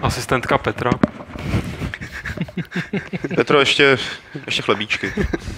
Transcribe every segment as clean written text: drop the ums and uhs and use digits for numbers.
Asistentka Petra. Petro, ještě chlebíčky.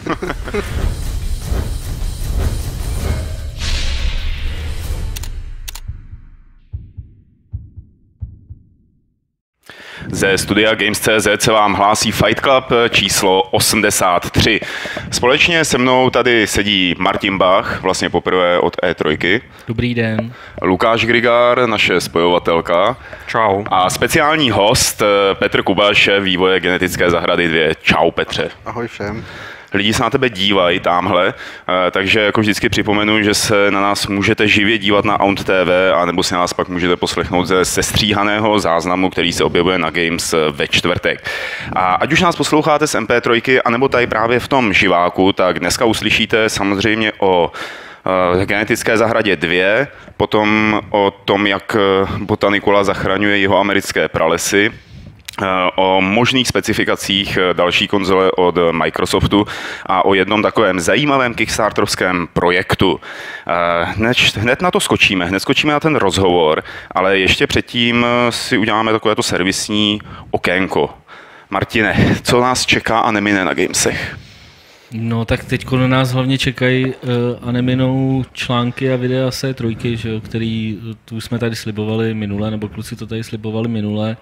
Ze studia Games.cz se vám hlásí Fight Club číslo 83. Společně se mnou tady sedí Martin Bach, vlastně poprvé od E3. Dobrý den. Lukáš Grigár, naše spojovatelka. Čau. A speciální host Petr Kubaš, vývoje Genetické zahrady 2. Čau Petře. Ahoj všem. Lidi se na tebe dívají tamhle, takže jako vždycky připomenu, že se na nás můžete živě dívat na Aunt TV, anebo si nás pak můžete poslechnout ze sestříhaného záznamu, který se objevuje na Games ve čtvrtek. A ať už nás posloucháte z MP3, anebo tady právě v tom živáku, tak dneska uslyšíte samozřejmě o Genetické zahradě 2, potom o tom, jak Botanicula zachraňuje jeho americké pralesy, o možných specifikacích další konzole od Microsoftu a o jednom takovém zajímavém kickstarterovském projektu. Hned na to skočíme, na ten rozhovor, ale ještě předtím si uděláme takovéto servisní okénko. Martine, co nás čeká a nemine na Gamesech? No tak teď na nás hlavně čekají a neminou články a videa C3, že jo, který tu jsme tady slibovali minule, nebo kluci to tady slibovali minule.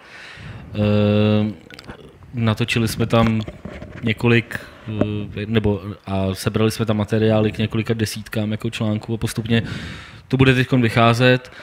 Natočili jsme tam několik, a sebrali jsme tam materiály k několika desítkám jako článků a postupně to bude teď vycházet.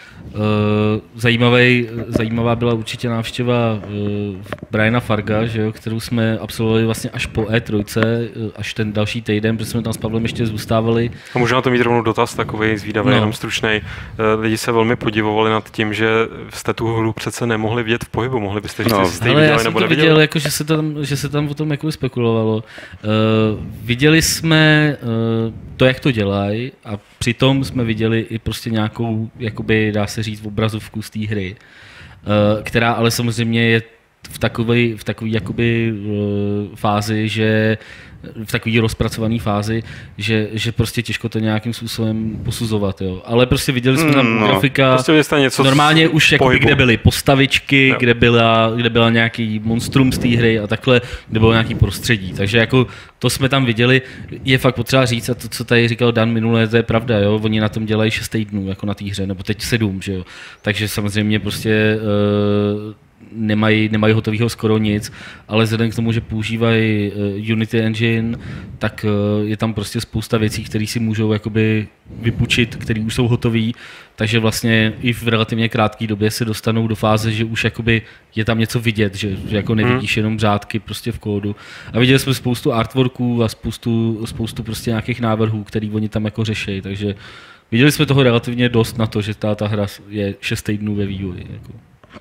Zajímavá byla určitě návštěva Briana Farga, že jo, kterou jsme absolvovali vlastně až po E3, až ten další týden, protože jsme tam s Pavlem ještě zůstávali. A možná to mít rovnou dotaz takový zvídavý, jenom stručnej. Lidi se velmi podivovali nad tím, že jste tu hru přece nemohli vidět v pohybu. Mohli byste říct, jestli jste ji viděli nebo neviděli? Viděl, jako, že se tam o tom jako spekulovalo. Viděli jsme to, jak to dělají, a přitom jsme viděli i prostě nějakou, jakoby, dá se říct, obrazovku z té hry, která ale samozřejmě je v takové jakoby fázi, že v takové rozpracované fázi, že prostě těžko to nějakým způsobem posuzovat, jo. Ale prostě viděli jsme tam grafika, prostě něco normálně už jakoby, kde byly postavičky, kde byla nějaký monstrum z té hry a takhle, kde bylo nějaký prostředí. Takže jako to jsme tam viděli, je fakt potřeba říct, a to, co tady říkal Dan minule, to je pravda, jo. Oni na tom dělají 6 týdnů, jako na té hře, nebo teď 7, že jo. Takže samozřejmě prostě nemají hotového skoro nic, ale vzhledem k tomu, že používají Unity Engine, tak je tam prostě spousta věcí, které si můžou jakoby vypučit, které už jsou hotové, takže vlastně i v relativně krátké době se dostanou do fáze, že už jakoby je tam něco vidět, že jako nevidíš jenom řádky prostě v kódu. A viděli jsme spoustu artworků a spoustu prostě nějakých návrhů, který oni tam jako řeší, takže viděli jsme toho relativně dost na to, že ta hra je 6 týdnů ve vývoji. Jako.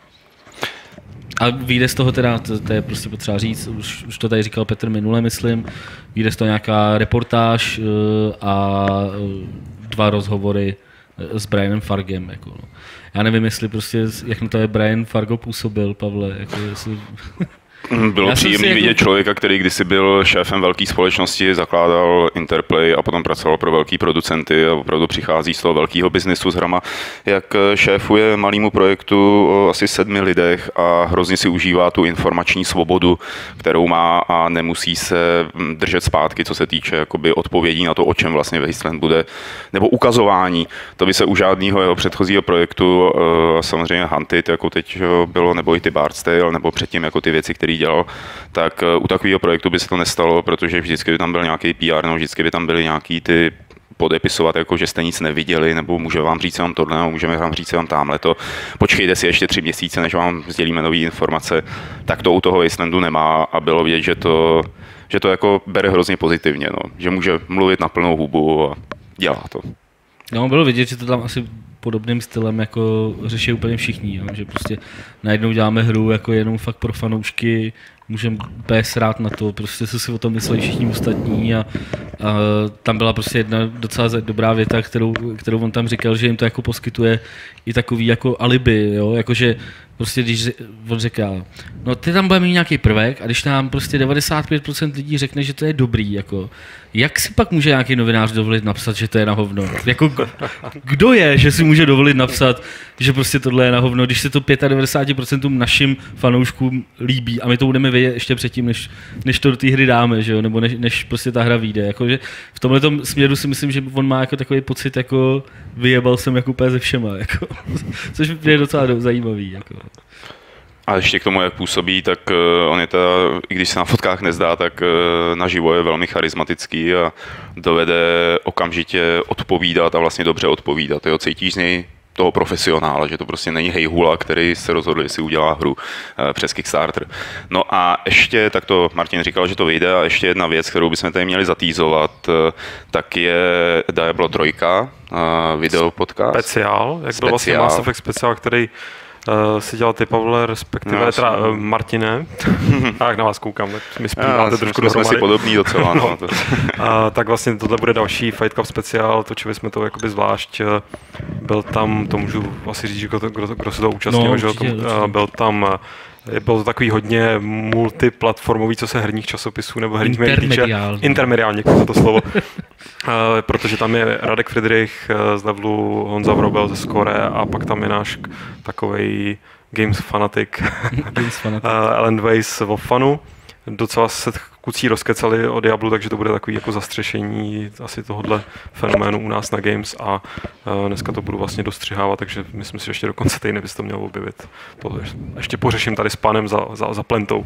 A vyjde z toho teda, to je prostě potřeba říct, už to tady říkal Petr minule, myslím, vyjde z toho nějaká reportáž a 2 rozhovory s Brianem Fargem. Jako, no. Já nevím, jestli prostě, jak na to je Brian Fargo působil, Pavle, jako jestli... Bylo příjemné vidět člověka, který kdysi byl šéfem velké společnosti, zakládal Interplay a potom pracoval pro velký producenty a opravdu přichází z toho velkého biznesu s hrama, jak šéfuje malému projektu o asi 7 lidech a hrozně si užívá tu informační svobodu, kterou má a nemusí se držet zpátky, co se týče jakoby odpovědí na to, o čem vlastně Wasteland bude, nebo ukazování. To by se u žádného jeho předchozího projektu, samozřejmě Hunted, jako teď bylo, nebo i ty Bard's Tale, nebo předtím jako ty věci, které dělal, tak u takového projektu by se to nestalo, protože vždycky by tam byl nějaký PR, no, vždycky by tam byly nějaký ty podepisovat, jako že jste nic neviděli, nebo můžeme vám říct vám tohle, nebo můžeme vám říct vám tamhleto. Počkejte si ještě 3 měsíce, než vám sdělíme nové informace. Tak to u toho Wastelandu nemá a bylo vidět, že to jako bere hrozně pozitivně, no, že může mluvit na plnou hubu a dělá to. No, bylo vidět, že to tam asi podobným stylem jako řeší úplně všichni, no? Že prostě najednou děláme hru jako jenom fakt pro fanoušky, můžeme úplně srát na to, prostě se si o tom mysleli všichni ostatní a tam byla prostě jedna docela dobrá věta, kterou on tam říkal, že jim to jako poskytuje i takový jako alibi, jo? Jakože prostě když on říká, no ty tam budeme mít nějaký prvek a když nám prostě 95% lidí řekne, že to je dobrý, jako, jak si pak může nějaký novinář dovolit napsat, že to je na hovno? Jako, kdo je, že si může dovolit napsat, že prostě tohle je na hovno, když se to 95% našim fanouškům líbí a my to budeme vědět ještě předtím, než to do té hry dáme, že jo? Nebo než prostě ta hra vyjde. Jako, že v tomhletom směru si myslím, že on má jako takový pocit, jako vyjebal jsem jako úplně ze všema, jako, což je docela zajímavý. Jako. A ještě k tomu, jak působí, tak on je teda, i když se na fotkách nezdá, tak naživo je velmi charismatický a dovede okamžitě odpovídat a vlastně dobře odpovídat. Jo, cítíš z něj toho profesionála, že to prostě není hejhula, který se rozhodl, jestli udělá hru přes Kickstarter. No a ještě, tak to Martin říkal, že to vyjde, a ještě jedna věc, kterou bychom tady měli zatýzovat, tak je Diablo 3, video podcast. Speciál, jak byl vlastně Mass Effect speciál, který si dělal ty, Pavle, respektive Martine. Tak na vás koukám, tak mi zpíváte trošku dohromady. Jsme si podobný docela. No. Tak vlastně tohle bude další Fight Club speciál, točili jsme to jakoby zvlášť. Byl tam, to můžu asi říct, kdo se toho účastnil, no, že byl tam. Bylo to takový hodně multiplatformový, co se herních časopisů nebo herních médií týče. Intermediální, děkuji za to slovo. Protože tam je Radek Friedrich z levelu, Honza Vrobel ze Score a pak tam je náš takovej games fanatik Ellen Weiss o Fanu. Docela se kucí rozkecali o Diablu, takže to bude takový jako zastřešení asi tohohle fenoménu u nás na Games a dneska to budu vlastně dostřihávat, takže myslím si, že ještě do konce týdne bys to měl objevit. To ještě pořeším tady s panem za plentou.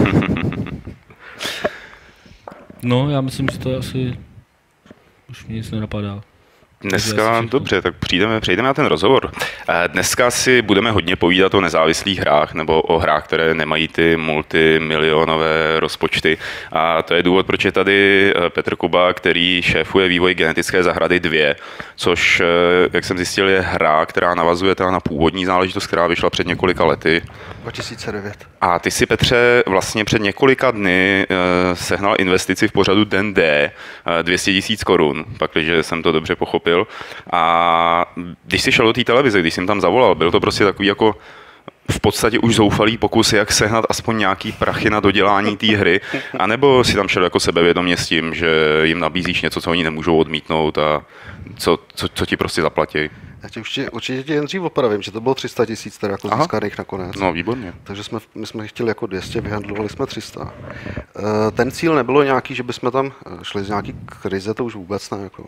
No, já myslím, že to asi už mě nic nenapadá. Dneska, dobře, tak přejdeme na ten rozhovor. Dneska si budeme hodně povídat o nezávislých hrách nebo o hrách, které nemají ty multimilionové rozpočty. A to je důvod, proč je tady Petr Kuba, který šéfuje vývoj Genetické zahrady 2, což, jak jsem zjistil, je hra, která navazuje teda na původní záležitost, která vyšla před několika lety. 2009. A ty si, Petře, vlastně před několika dny sehnal investici v pořadu Den D 200 000 korun, pakliže jsem to dobře pochopil. A když jsi šel do té televize, když jsi tam zavolal, byl to prostě takový jako v podstatě už zoufalý pokus, jak sehnat aspoň nějaký prachy na dodělání té hry, anebo si tam šel jako sebevědomě s tím, že jim nabízíš něco, co oni nemůžou odmítnout a co ti prostě zaplatí? Já tě určitě jen dřív opravím, že to bylo 300 000 teda jako získaných nakonec. No, výborně. Takže my jsme chtěli jako 200, vyhandlovali jsme 300. Ten cíl nebylo nějaký, že bychom tam šli z nějaký krize, to už vůbec ne. Jako.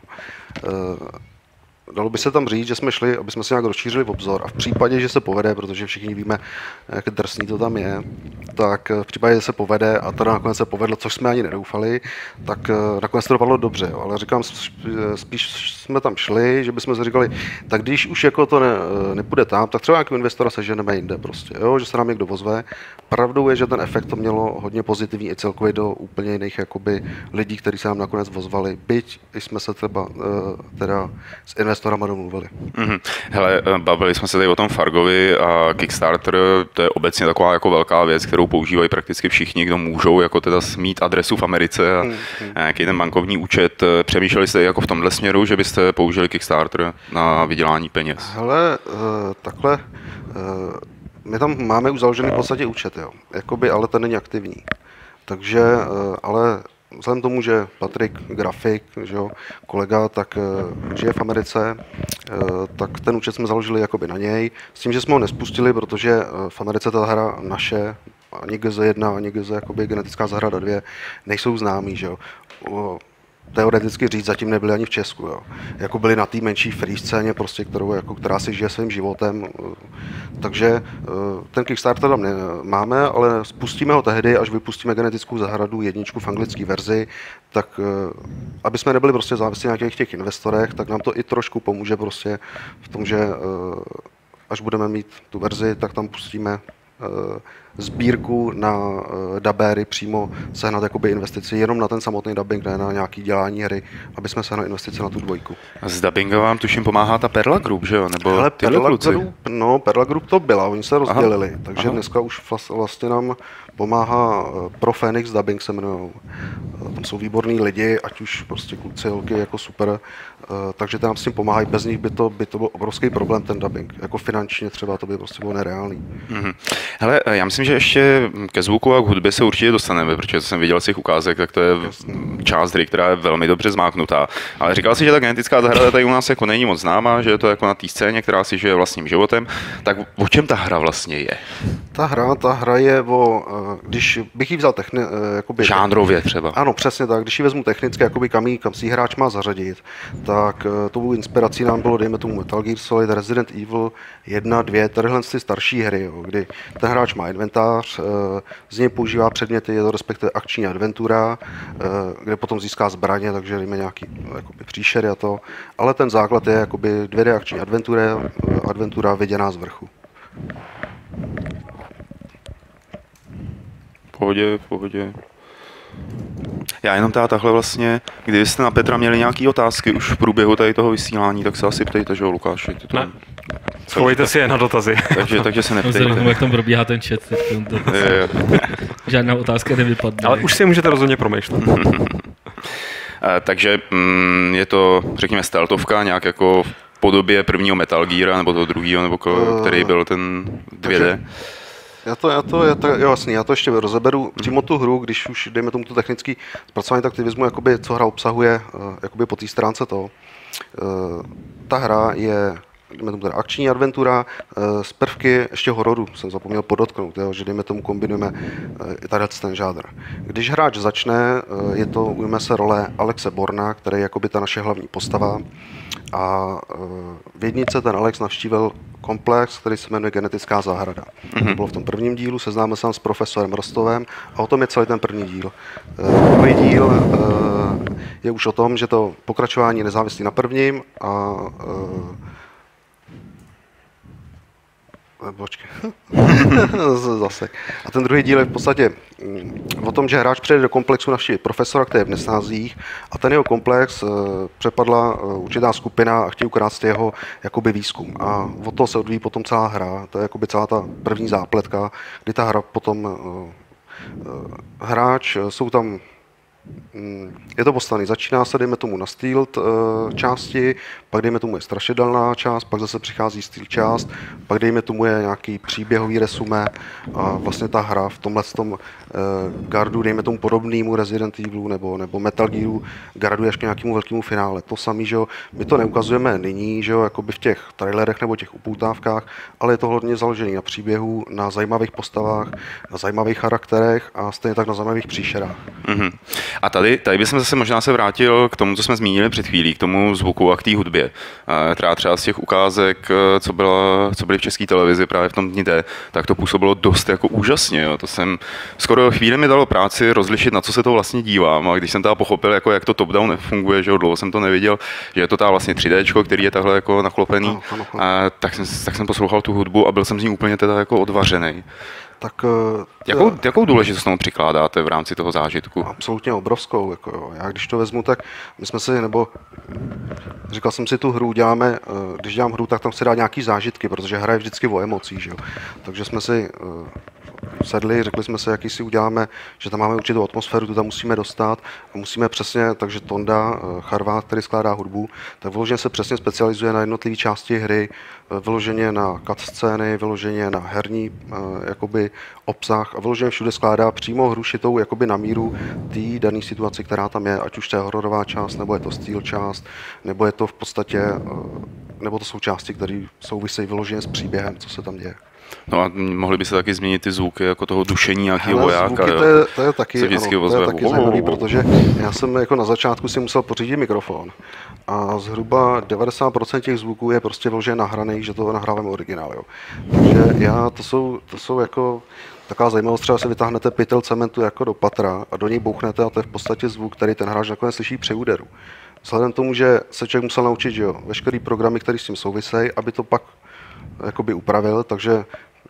Dalo by se tam říct, že jsme šli, aby jsme si nějak rozšířili obzor a v případě, že se povede, protože všichni víme, jak drsný to tam je, tak v případě, že se povede a to nakonec se povedlo, což jsme ani nedoufali, tak nakonec to dopadlo dobře, jo. Ale říkám, spíš jsme tam šli, že bychom si říkali, tak když už jako to nepůjde tam, tak třeba nějaký investora seženeme jinde prostě, jo, že se nám někdo ozve. Pravdou je, že ten efekt to mělo hodně pozitivní i celkově do úplně jiných jakoby lidí, kteří se nám nakonec ozvali, byť jsme se třeba teda s investorama domluvili. Hele, bavili jsme se tady o tom Fargovi a Kickstarter, to je obecně taková jako velká věc, kterou používají prakticky všichni, kdo můžou jako teda mít adresu v Americe a nějaký ten bankovní účet. Přemýšleli jste jako v tomhle směru, že byste použili Kickstarter na vydělání peněz? Hele, takhle, my tam máme už založený v podstatě účet, jo. Jakoby, ale ten není aktivní. Takže, ale vzhledem tomu, že Patrik, grafik, že jo, kolega, tak žije v Americe, tak ten účet jsme založili jakoby na něj, s tím, že jsme ho nespustili, protože v Americe ta hra naše, ani GZ1, ani GZ, jakoby Genetická zahrada 2, nejsou známý, že jo. Teoreticky říct, zatím nebyli ani v Česku, jo. Jako byli na té menší free scéně, prostě, která si žije svým životem. Takže ten Kickstarter tam máme, ale spustíme ho tehdy, až vypustíme Genetickou zahradu 1 v anglické verzi, tak aby jsme nebyli prostě závislí na těch investorech, tak nám to i trošku pomůže prostě v tom, že až budeme mít tu verzi, tak tam pustíme sbírku na dabéry přímo sehnat jakoby investici jenom na ten samotný dubbing, ne na nějaký dělání hry, aby jsme sehnali investice na tu 2. S dubbingem vám tuším pomáhá ta Perla Group, že jo? Nebo Perla Group to byla, oni se rozdělili, takže dneska už vlastně nám pomáhá Pro Phoenix Dubbing se jmenujou. Tam jsou výborní lidi, ať už prostě kluci, holky jako super, takže tam s tím pomáhají, bez nich by to byl obrovský problém ten dubbing, jako finančně třeba to by prostě bylo nereálný. Hele, já myslím, že ještě ke zvuku a k hudbě se určitě dostaneme, protože jsem viděl z těch ukázek, tak to je část hry, která je velmi dobře zmáknutá. Ale říkal si, že ta genetická zahrada tady u nás jako není moc známá, že je to jako na té scéně, která si žije vlastním životem. Tak o čem ta hra vlastně je? Ta hra je když bych ji vzal jakoby, žánrově třeba. Ano, přesně tak. Když ji vezmu technicky, jakoby kam si hráč má zařadit, tak tou inspirací nám bylo, dejme tomu Metal Gear Solid, Resident Evil 1, 2, tadyhle ty starší hry, jo, kdy ten hráč má inventář, z něj používá předměty, je to respektive akční adventura, kde potom získá zbraně, takže dejme nějaký jakoby příšery a to, ale ten základ je jakoby 2D akční adventura viděná z vrchu. V pohodě. Já jenom takhle vlastně, kdybyste na Petra měli nějaké otázky už v průběhu tady toho vysílání, tak se asi ptejte, že jo, Lukáši? Ne, schovejte si je na dotazy. takže se neptejte. Vzhledem, jak tam probíhá ten chat, žádná otázka nevypadne. Ale už si můžete rozhodně promýšlet. Takže je to, řekněme, stealthovka, nějak jako v podobě prvního Metal Geara, nebo toho druhého, nebo který byl ten 2D. Já to ještě rozeberu přímo tu hru, když už dejme tomu to technický zpracování, tak ty vezmu, jakoby, co hra obsahuje jakoby po té stránce toho. Ta hra je teda akční adventura z prvky ještě hororu, jsem zapomněl podotknout, že dejme tomu kombinujeme i tady ten žánr. Když hráč začne, ujme se role Alexe Borna, který je jakoby ta naše hlavní postava, a v jednice ten Alex navštívil komplex, který se jmenuje Genetická zahrada. To bylo v tom prvním dílu, seznámil jsem s profesorem Rostovem a o tom je celý ten první díl. Druhý díl je už o tom, že to pokračování je nezávislý na prvním a zase. A ten druhý díl je v podstatě o tom, že hráč přijde do komplexu navštívit profesora, který je v nesnázích, a ten jeho komplex přepadla určitá skupina a chtějí ukrást jeho jakoby výzkum. A od toho se odvíjí potom celá hra. To je jakoby celá ta první zápletka, kdy ta hra potom hráč, jsou tam je to postavený. Začíná se, dejme tomu, na stealth části, pak dejme tomu je strašidelná část, pak zase přichází stealth část, pak dejme tomu je nějaký příběhový resumé a vlastně ta hra v tomhle gardu, dejme tomu podobnému Resident Evilu nebo Metal Gearu, graduje až k nějakému velkému finále. To samé, že jo, my to neukazujeme nyní, že jo, jakoby v těch trailerech nebo těch upoutávkách, ale je to hodně založené na příběhu, na zajímavých postavách, na zajímavých charakterech a stejně tak na zajímavých příšerách. A tady bychom zase možná se vrátil k tomu, co jsme zmínili před chvílí, k tomu zvuku a k té hudbě. Třeba z těch ukázek, co byly v české televizi právě v tom dni D, tak to působilo dost jako úžasně. Jo. To jsem skoro chvíli mi dalo práci rozlišit, na co se to vlastně dívám. A když jsem teda pochopil, jako jak to top-down funguje, že jo, dlouho jsem to neviděl, že je to ta vlastně 3D, který je takhle jako naklopený, tak jsem poslouchal tu hudbu a byl jsem z ní úplně teda jako odvařený. Tak, jakou důležitost tomu přikládáte v rámci toho zážitku? Absolutně obrovskou. Jako jo. Já když to vezmu, tak my jsme si, říkal jsem si tu hru, když dělám hru, tak tam se dá nějaký zážitky, protože hra je vždycky o emocích, že jo. Takže jsme si sedli, řekli jsme se, jaký si uděláme, že tam máme určitou atmosféru, tu tam musíme dostat a musíme přesně, takže Tonda, Charvát, který skládá hudbu, tak vyloženě se přesně specializuje na jednotlivé části hry, vyloženě na cutscény, vyloženě na herní jakoby obsah a vyloženě všude skládá přímo hru šitou jakoby na míru té dané situaci, která tam je, ať už to je hororová část, nebo je to stealth část, nebo je to v podstatě, nebo to jsou části, které souvisejí vyloženě s příběhem, co se tam děje. No a mohli by se taky změnit ty zvuky, jako toho dušení nějakého vojáka. Zvuky, to je taky zajímavý, protože já jsem jako na začátku si musel pořídit mikrofon a zhruba 90% těch zvuků je prostě vložené nahraný, že to nahráváme originál. Jo. Takže to jsou jako taková zajímavost, třeba si vytáhnete pytel cementu jako do patra a do něj bouchnete a to je v podstatě zvuk, který ten hráč nakonec slyší při úderu. Vzhledem k tomu, že se člověk musel naučit, že jo, veškerý programy, které s tím souvisejí, aby to pak jakoby upravil, takže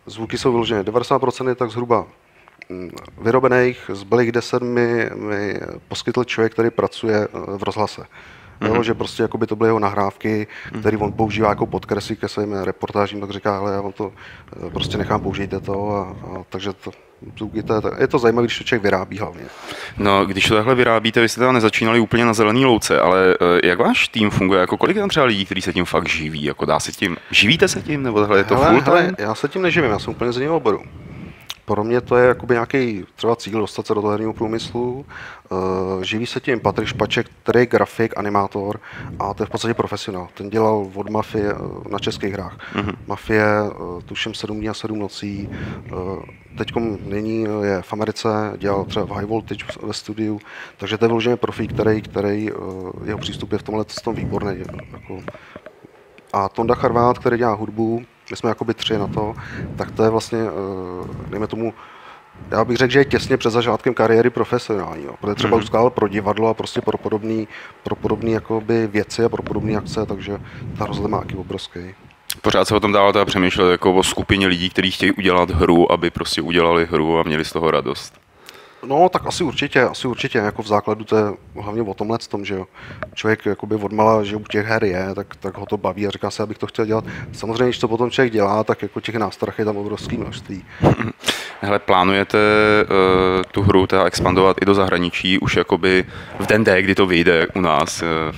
zvuky jsou vyložené. 90% je tak zhruba vyrobených, zbylých 10 mi poskytl člověk, který pracuje v rozhlase. Jo, že prostě jakoby to byly jeho nahrávky, které on používá jako podkresy ke svým reportážím, tak říká, hele, já vám to prostě nechám, použijte to a takže to, je to zajímavé, když to člověk vyrábí hlavně. No, když to takhle vyrábíte, vy jste teda nezačínali úplně na zelený louce, ale jak váš tým funguje, jako kolik je tam třeba lidí, kteří se tím fakt živí, jako dá se tím, živíte se tím, nebo tohle je to full time? Já se tím neživím, já jsem úplně z jiného oboru. Pro mě to je jakoby nějaký třeba cíl dostat se do toho herního průmyslu. Živí se tím Patrik Špaček, který je grafik, animátor a to je v podstatě profesionál. Ten dělal od Mafie na českých hrách. Mafie, tuším 7 dní a 7 nocí. Teďkom nyní je v Americe, dělal třeba v High Voltage ve studiu, takže to je vyloženě profík, který jeho přístup je v tomhle tom výborný. Jako. A Tonda Charvát, který dělá hudbu, my jsme jakoby 3 na to, tak to je vlastně, dejme tomu, já bych řekl, že je těsně před začátkem kariéry profesionální, jo, protože třeba už skládal pro divadlo a prostě pro podobné jakoby věci a pro podobné akce, takže ta rozdíl má taky obrovský. Pořád se o tom dál teda přemýšlet jako o skupině lidí, kteří chtějí udělat hru, aby prostě udělali hru a měli z toho radost. No, tak asi určitě, jako v základu to je hlavně o tomhle tom, že jo. Člověk jakoby odmala, že u těch her je, tak ho to baví a říká se, abych to chtěl dělat. Samozřejmě, když to potom člověk dělá, tak jako těch nástrah je tam obrovské množství. Hele, plánujete tu hru teda expandovat i do zahraničí, už jakoby v den D, kdy to vyjde u nás?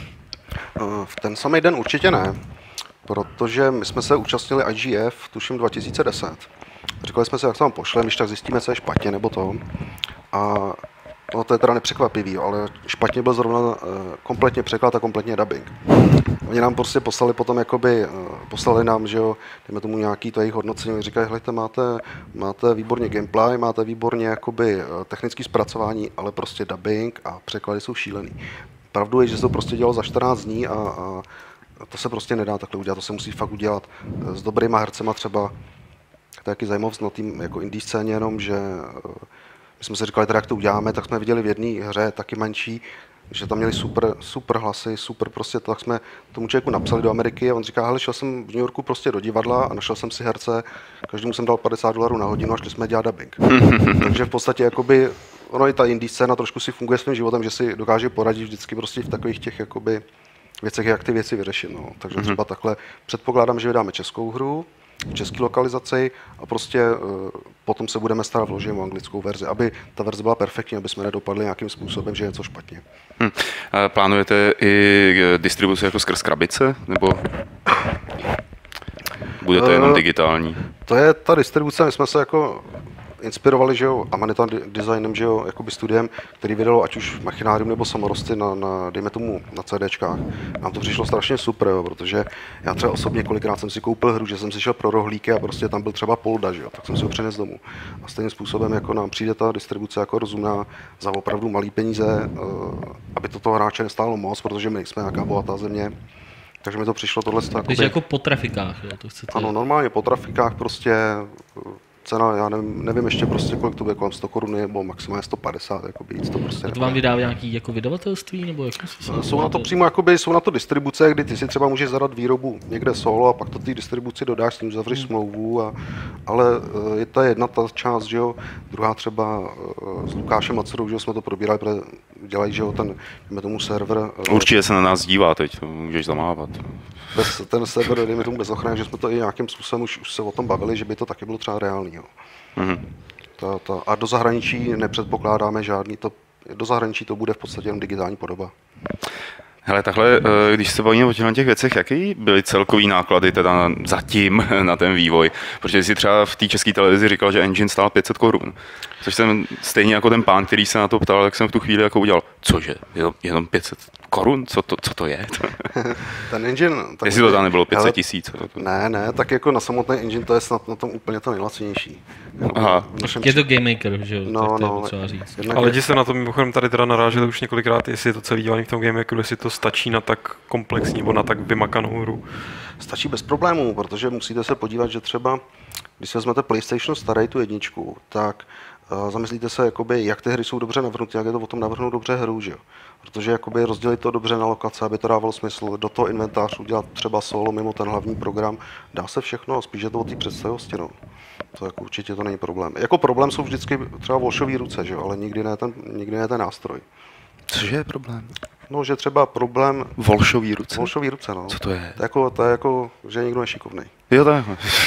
V ten samý den určitě ne, protože my jsme se účastnili IGF, tuším 2010. Říkali jsme si, jak se vám pošlem, když tak zjistíme, co je špatně nebo to. A no, to je teda nepřekvapivý, ale špatně byl zrovna kompletně překlad a kompletně dubbing. Oni nám prostě poslali potom, poslali nám, že jo, dejme tomu nějaký to jejich hodnocení, říkají, hejte, máte výborně gameplay, máte výborně jakoby technické zpracování, ale prostě dubbing a překlady jsou šílený. Pravdu je, že se to prostě dělalo za 14 dní a to se prostě nedá takhle udělat, to se musí fakt udělat s dobrýma hercema třeba. To je taky zajímavost na tým jako indie scéně, jenom že my jsme si říkali, teda, jak to uděláme, tak jsme viděli v jedné hře, taky menší, že tam měli super hlasy, super prostě, tak jsme tomu člověku napsali do Ameriky a on říká, hele, šel jsem v New Yorku prostě do divadla a našel jsem si herce, každému jsem dal $50 na hodinu a šli jsme dělat dubbing. Takže v podstatě jakoby, ono i ta indie scéna trošku si funguje svým životem, že si dokáže poradit vždycky prostě v takových těch jakoby věcech, jak ty věci vyřešit, no. Takže třeba takhle předpokládám, že vydáme českou hru, v české lokalizaci a prostě potom se budeme starat vložit o anglickou verzi, aby ta verze byla perfektní, aby jsme nedopadli nějakým způsobem, že je něco špatně. Plánujete i distribuci jako skrz krabice, nebo bude to jenom digitální? To je ta distribuce, my jsme se jako inspirovali, že jo, Amanita Designem, že jo, jakoby studiem, který vydalo ať už Machinárium nebo Samorosty dejme tomu, na CDčkách. Nám to přišlo strašně super, jo, protože já třeba osobně kolikrát jsem si koupil hru, že jsem si šel pro rohlíky a prostě tam byl třeba Polda, že jo, tak jsem si ho přinesl domů. A stejným způsobem jako nám přijde ta distribuce jako rozumná za opravdu malý peníze, aby to toho hráče nestálo moc, protože my nejsme nějaká bohatá země. Takže mi to přišlo tohle. Takže jako po trafikách, jo, to chcete? Ano, normálně po trafikách prostě cena, já nevím ještě prostě, kolik to bude, kolem 100 korun nebo maximálně 150, jako víc to prostě. A to vám vydává nějaký jako vydavatelství, nebo jak jsou na to přímo, jakoby, jsou na to distribuce, kdy ty si třeba můžeš zadat výrobu někde solo a pak to ty distribuci dodáš, s tím zavřeš smlouvu, ale je ta jedna ta část, že jo, druhá třeba s Lukášem Macerou, že jo, jsme to probírali, protože dělají, že jo, dejme tomu server. Určitě se na nás dívá teď, to můžeš zamávat. Ten server, dejme tomu bez ochrany, že jsme to i nějakým způsobem už se o tom bavili, že by to taky bylo třeba reálný. Jo. A do zahraničí nepředpokládáme žádný, do zahraničí to bude v podstatě jen digitální podoba. Hele, takhle, když se bavíme o těch věcech, jaký byly celkový náklady teda zatím na ten vývoj? Protože jsi třeba v té české televizi říkal, že engine stál 500 korun. Což jsem stejně jako ten pán, který se na to ptal, tak jsem v tu chvíli jako udělal, cože, jenom 500 korun? Co to je? Ten engine... Jestli to tam nebylo 500 tisíc. Ne, tak jako na samotný engine to je snad na tom úplně to nejlacinější. Aha. Je to Game Maker, že jo? No, třeba říct. A lidi se na to mimochodem tady teda naráželi už několikrát, jestli je to celý dělaný v tom Game Makeru, jestli to stačí na tak komplexní nebo na tak vymakanou hru. Stačí bez problémů, protože musíte se podívat, že třeba, když si vezmete PlayStation starý tu jedničku, tak zamyslíte se, jakoby, jak ty hry jsou dobře navrhnuty, jak je to o tom navrhnout dobře hru, že jo. Protože jakoby rozdělit to dobře na lokace, aby to dávalo smysl, do toho inventář udělat třeba solo mimo ten hlavní program, dá se všechno, spíš je to o té představivosti, no. To jako určitě to není problém. Jako problém jsou vždycky třeba volšový ruce, že jo, ale nikdy ne ten nástroj. Cože je problém? No, že třeba problém... Volšový ruce? Volšový ruce, no. Co to je? To je jako, že je někdo nešikovnej. Jo, tak.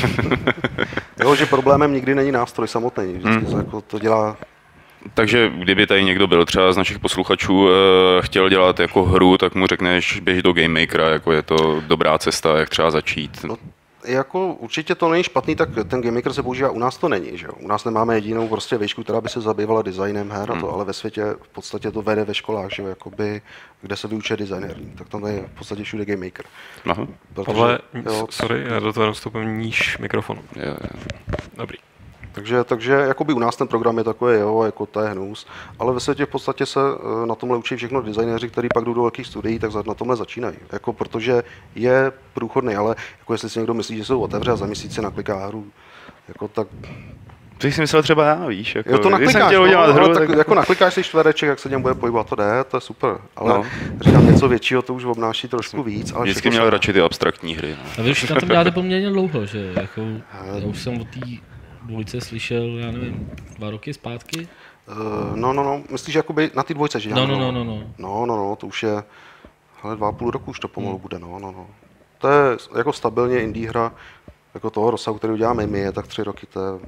Jo, že problémem nikdy není nástroj samotný, vždycky jako to dělá... Takže kdyby tady někdo byl třeba z našich posluchačů chtěl dělat jako hru, tak mu řekneš, běž do Game Makera, jako je to dobrá cesta, jak třeba začít. No, jako určitě to není špatný, tak ten Game Maker se používá, u nás to není, že jo. U nás nemáme jedinou prostě výšku, která by se zabývala designem her a to, ale ve světě v podstatě to vede ve školách, že jo, jakoby, kde se vyučuje designerní, tak tam je v podstatě všude Game Maker. Aha. Pavle, sorry, já do toho jenom vstupím níž mikrofonu. Jo. Dobrý. Takže jakoby u nás ten program je takový, jo, jako to je hnus, ale ve světě v podstatě se na tomhle učí všechno designéři, kteří pak jdou do velkých studií, tak na tomhle začínají, jako protože je průchodný, ale jako jestli si někdo myslí, že jsou otevře a za měsíc se nakliká hru, jako tak... To jsi myslel třeba já, víš, jako, jo, to naklikáš, hru, tak jako naklikáš si čtvereček, jak se něm bude pohybovat, to je super, ale říkám něco většího, to už obnáší trošku víc. Ale vždycky měl radši ty abstraktní hry. No. A vy už na tom děláte poměrně dlouho, že jako, já už jsem o té dvojce slyšel, já nevím, 2 roky zpátky? No, myslíš jakoby na ty dvojce, že? No, to už je, ale 2,5 roku už to pomalu bude, no. To je jako stabilně indie hra, jako toho rozsahu, který uděláme my, je tak 3 roky, to je,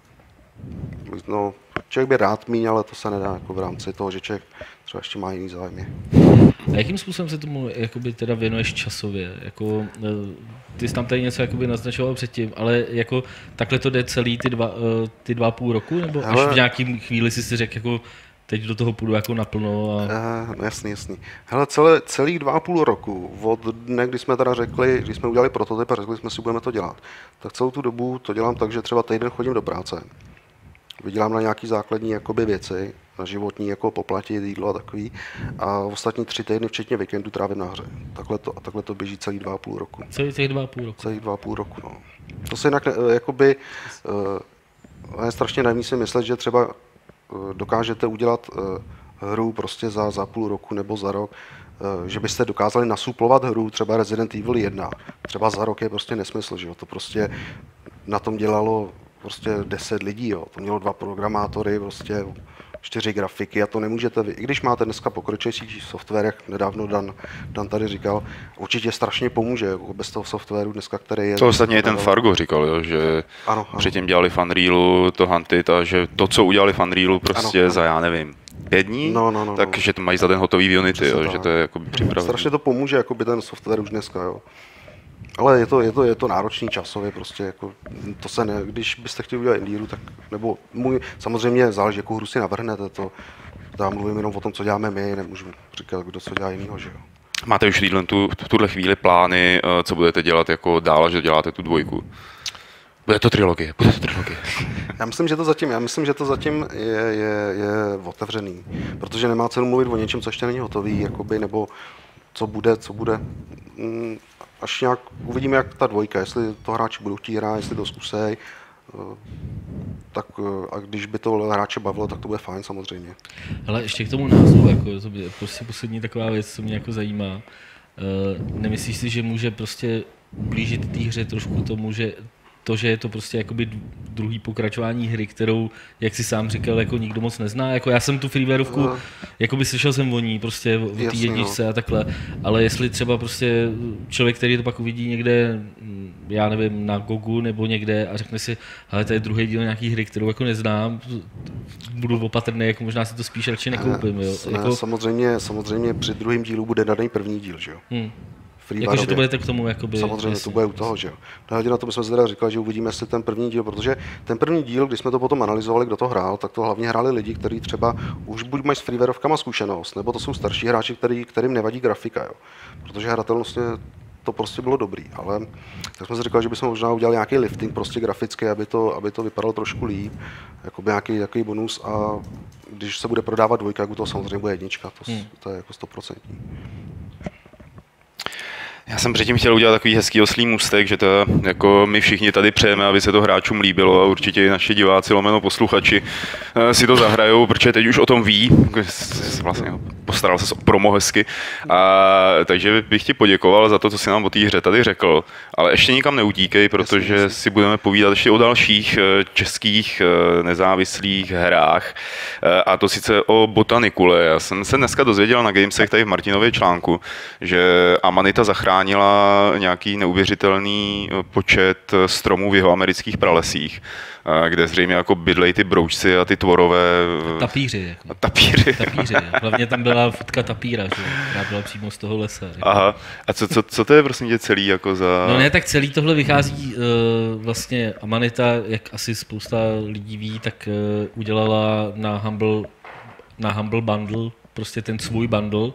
no, člověk by rád míň, ale to se nedá jako v rámci toho, že člověk třeba ještě má jiný zájmy. A jakým způsobem se tomu jakoby teda věnuješ časově? Jako, ty jsi tam tady něco jakoby naznačoval předtím, ale jako takhle to jde celý ty 2,5 roku? Nebo až v nějakým chvíli si řekl, jako teď do toho půjdu jako naplno? No jasný. Hele, celých 2,5 roku, od dne, kdy jsme teda řekli, když jsme udělali prototyp a řekli jsme si, budeme to dělat, tak celou tu dobu to dělám tak, že třeba týden chodím do práce. Vydělám na nějaký základní jakoby věci, na životní, jako poplatit, jídlo a takový. A ostatní 3 týdny, včetně víkendu, trávím na hře. Takhle to běží celý 2,5 roku. Celých 2,5 roku? Celých 2,5 roku, no. To se jinak, jakoby, je strašně naivní si myslet, že třeba dokážete udělat hru prostě za půl roku nebo za rok, že byste dokázali nasuplovat hru, třeba Resident Evil 1. Třeba za rok je prostě nesmysl, že jo. To prostě na tom dělalo prostě 10 lidí, jo. To mělo 2 programátory, prostě 4 grafiky a to nemůžete vy. I když máte dneska pokročilejší software, jak nedávno Dan tady říkal, určitě strašně pomůže jako bez toho softwaru dneska, který je... To ostatně i ten Fargo říkal, jo, že ano. Předtím dělali v Unrealu to Hunted a že to, co udělali v Unrealu prostě za, já nevím, 5 dní, takže to mají za den hotový v Unity, jo, že to je jako připravené. Strašně to pomůže jako by ten software už dneska, jo. Ale je to náročný časově, prostě jako to se ne, když byste chtěli udělat indíru, tak nebo samozřejmě záleží, jakou hru si navrhnete, to já mluvím jenom o tom, co děláme my, nemůžu říkat, kdo co dělá jinýho, že jo. Máte už v tuhle chvíli plány, co budete dělat jako dál, že děláte tu 2? Bude to trilogie. Já myslím, že to zatím je otevřený, protože nemá cenu mluvit o něčem, co ještě není hotový, jakoby, nebo co bude. Až nějak uvidíme, jak ta 2, jestli to hráči budou chtít hrát, jestli to zkusej, tak a když by to hráče bavilo, tak to bude fajn samozřejmě. Ale ještě k tomu názvu, jako, to je prostě poslední taková věc, co mě jako zajímá. Nemyslíš si, že může prostě blížit té hře trošku tomu, že je to prostě jakoby druhý pokračování hry, kterou, jak si sám říkal, jako nikdo moc nezná. Jako já jsem tu freewareovku, jakoby slyšel jsem o ní, prostě o té jedničce a takhle, ale jestli třeba prostě člověk, který to pak uvidí někde, já nevím, na Gogu nebo někde a řekne si, hele, to je druhý díl nějaký hry, kterou jako neznám, budu opatrný, jako možná si to spíš radši nekoupím, jo. Jako... Samozřejmě při druhém dílu bude daný první díl, že jo. Jakože to budete k tomu jakoby... Samozřejmě, to bude u toho, že jo. Na to jsme se teda říkali, že uvidíme, jestli ten první díl, protože ten první díl, když jsme to potom analyzovali, kdo to hrál, tak to hlavně hráli lidi, kteří třeba už buď mají s freewareovkama zkušenost, nebo to jsou starší hráči, kterým nevadí grafika, jo. Protože hratelnostně to prostě bylo dobrý, ale tak jsme si říkali, že bychom možná udělali nějaký lifting prostě grafický, aby to vypadalo trošku líp, jakoby nějaký bonus a když se bude prodávat 2, tak u toho samozřejmě bude 1, to je jako 100%. Já jsem předtím chtěl udělat takový hezký oslý můstek, že to jako my všichni tady přejeme, aby se to hráčům líbilo a určitě i naši diváci lomeno posluchači si to zahrajou, protože teď už o tom ví, vlastně postaral se o promo hezky, takže bych ti poděkoval za to, co jsi nám o té hře tady řekl, ale ještě nikam neutíkej, protože si budeme povídat ještě o dalších českých nezávislých hrách, a to sice o Botanicule. Já jsem se dneska dozvěděl na Gamesech tady v Martinově článku, že Amanita zachránila nějaký neuvěřitelný počet stromů v jeho amerických pralesích, kde zřejmě jako bydlejí ty broučci a ty tvorové... Tapíři. Jako. Tapíři. Hlavně tam byla fotka tapíra, že? Která byla přímo z toho lesa. Jako. Aha. A co to je prosím tě celý jako za... No ne, tak celý tohle vychází vlastně Amanita, jak asi spousta lidí ví, tak udělala na Humble Bundle, prostě ten svůj bundle,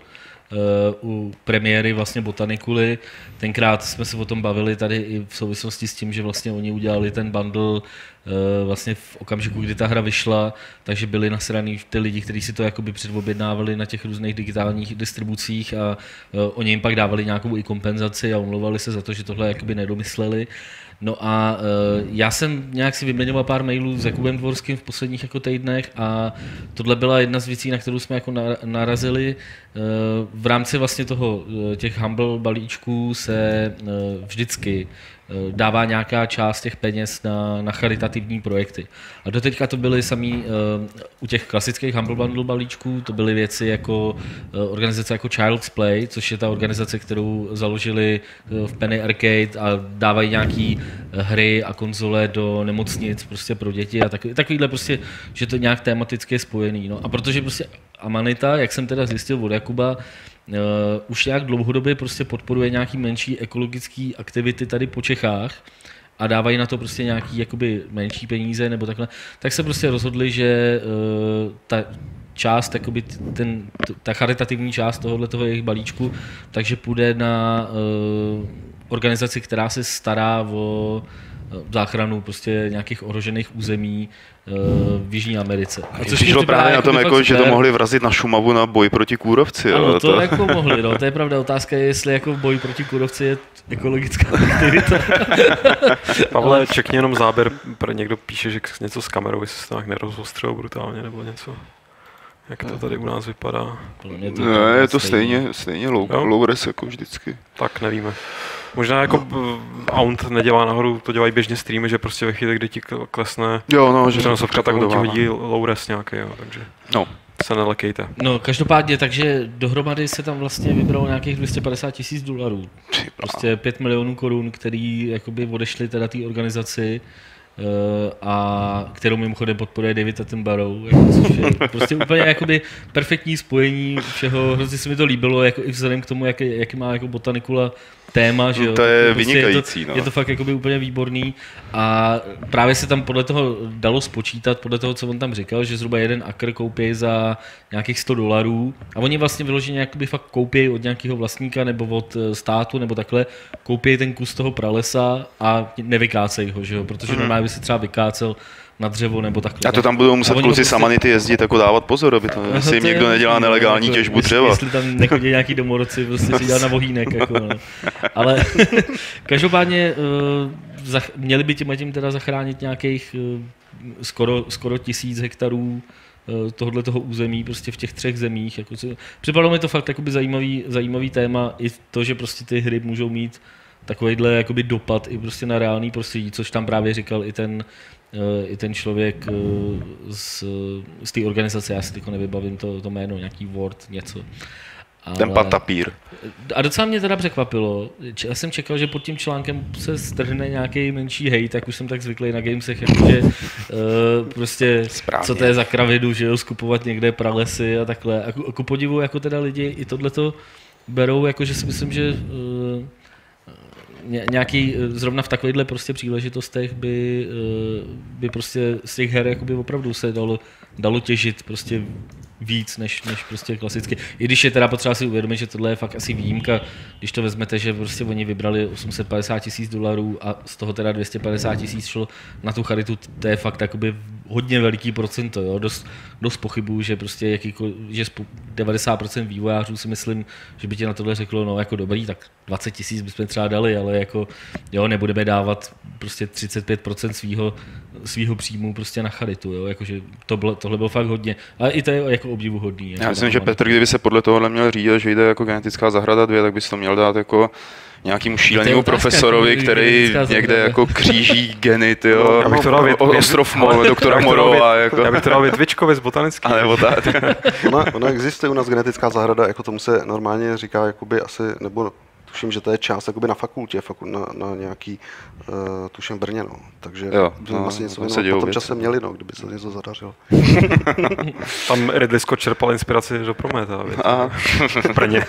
u premiéry vlastně Botaniculy. Tenkrát jsme se o tom bavili tady i v souvislosti s tím, že vlastně oni udělali ten bundle vlastně v okamžiku, kdy ta hra vyšla, takže byli nasraný ty lidi, kteří si to jakoby předobjednávali na těch různých digitálních distribucích a oni jim pak dávali nějakou i kompenzaci a omlouvali se za to, že tohle jakoby nedomysleli. No a já jsem nějak si vyměňoval pár mailů s Jakubem Dvorským v posledních jako týdnech a tohle byla jedna z věcí, na kterou jsme jako narazili. V rámci vlastně těch Humble balíčků se vždycky dává nějaká část těch peněz na charitativní projekty. A doteďka to byly samý, u těch klasických Humble Bundle balíčků, to byly věci jako organizace jako Child's Play, což je ta organizace, kterou založili v Penny Arcade a dávají nějaký hry a konzole do nemocnic prostě pro děti a takovýhle prostě, že to nějak tematicky je spojený. No. A protože prostě Amanita, jak jsem teda zjistil od Jakuba, už nějak dlouhodobě prostě podporuje nějaký menší ekologický aktivity tady po Čechách a dávají na to prostě nějaký jakoby menší peníze nebo takhle, tak se prostě rozhodli, že ta část, jakoby ta charitativní část tohoto jejich balíčku, takže půjde na organizaci, která se stará o záchranu prostě nějakých ohrožených území v Jižní Americe. A což přišlo právě na tom, jako, že to mohli vrazit na Šumavu na boj proti kůrovci. Ano, to jako mohli, no, to je pravda. Otázka je, jestli jako boj proti kůrovci je ekologická aktivita. Pavle, čekni jenom záběr, někdo píše, že něco s kamerou, jestli se to tak nerozostřelo brutálně nebo něco. Jak to tady u nás vypadá? Ne, je to stejně low res jako vždycky. Tak nevíme. Možná jako Aunt nedělá nahoru, to dělají běžně streamy, že prostě ve chvíli, kdy ti klesne přenosovka, tak on ti hodí low res nějaký, jo, takže se nelekejte. No, každopádně, takže dohromady se tam vlastně vybralo nějakých $250,000. Prostě 5 milionů korun, který jakoby odešly teda té organizaci, a kterou mimochodem podporuje David Attenborough, jako, což je prostě úplně jakoby perfektní spojení všeho, hrozně se mi to líbilo, jako i vzhledem k tomu, jaký má jako Botanicula téma, že jo. To je vynikající, je to fakt jakoby úplně výborný a právě se tam podle toho dalo spočítat, podle toho, co on tam říkal, že zhruba jeden akr koupí za nějakých $100 a oni vlastně vyloženě jakoby fakt koupí od nějakého vlastníka nebo od státu nebo takhle, koupí ten kus toho pralesa a nevykácejí ho, že jo, protože normálně by se třeba vykácel na dřevo nebo takhle. A to tam budou muset kluci z Amanity jezdit, jako dávat pozor, aby to, jestli jim někdo nedělá nelegální těžbu dřeva. Jestli tam nechodí nějaký domorodci, prostě si dělat na vohýnek. Jako, no. Ale každopádně měli by tím teda zachránit nějakých skoro 1000 hektarů tohoto území prostě v těch 3 zemích. Jako, připadalo mi to fakt zajímavý téma, i to, že prostě ty hry můžou mít takovýhle jakoby dopad i prostě na reálný prostředí, což tam právě říkal i ten člověk z té organizace, já si teď nevybavím to jméno, nějaký Word, něco. Ten pan Tapír. A docela mě teda překvapilo, já jsem čekal, že pod tím článkem se strhne nějaký menší hejt, tak už jsem tak zvyklý na Gamesech, jakože prostě správně. Co to je za kravidu, že jo, skupovat někde pralesy a takhle. A ku podivu, jako teda lidi i tohleto berou, jakože si myslím, že nějaký, zrovna v takovýchhle prostě příležitostech by prostě z těch her jakoby opravdu se dalo těžit prostě víc než prostě klasicky. I když je teda potřeba si uvědomit, že tohle je fakt asi výjimka, když to vezmete, že prostě oni vybrali $850,000 a z toho teda $250,000 šlo na tu charitu, to je fakt jakoby hodně veliký procento, jo? Dost pochybuju, že prostě že 90% vývojářů si myslím, že by ti na tohle řeklo, no jako dobrý, tak 20 000 bychom třeba dali, ale jako jo, nebudeme dávat prostě 35% svýho příjmu prostě na charitu, jo? Jakože tohle bylo fakt hodně, ale i to je jako obdivuhodný. Jako já myslím, že Petr, kdyby se podle tohohle měl řídit, že jde jako genetická zahrada 2, tak bys to měl dát jako nějakému šílenému profesorovi, který někde jako kříží geny, jo, ostrov doktora Morova. Já bych to dal Větvičkovi z botanický. Ona existuje u nás genetická zahrada, jako tomu se normálně říká, jakoby asi, nebo tuším, že to je část jakoby na fakultě, na nějaký, tuším Brně, no. Takže vlastně něco po tom čase měli, no, kdyby se něco zadařilo. Tam Ridley Scott čerpal inspiraci do Prometa, v Brně.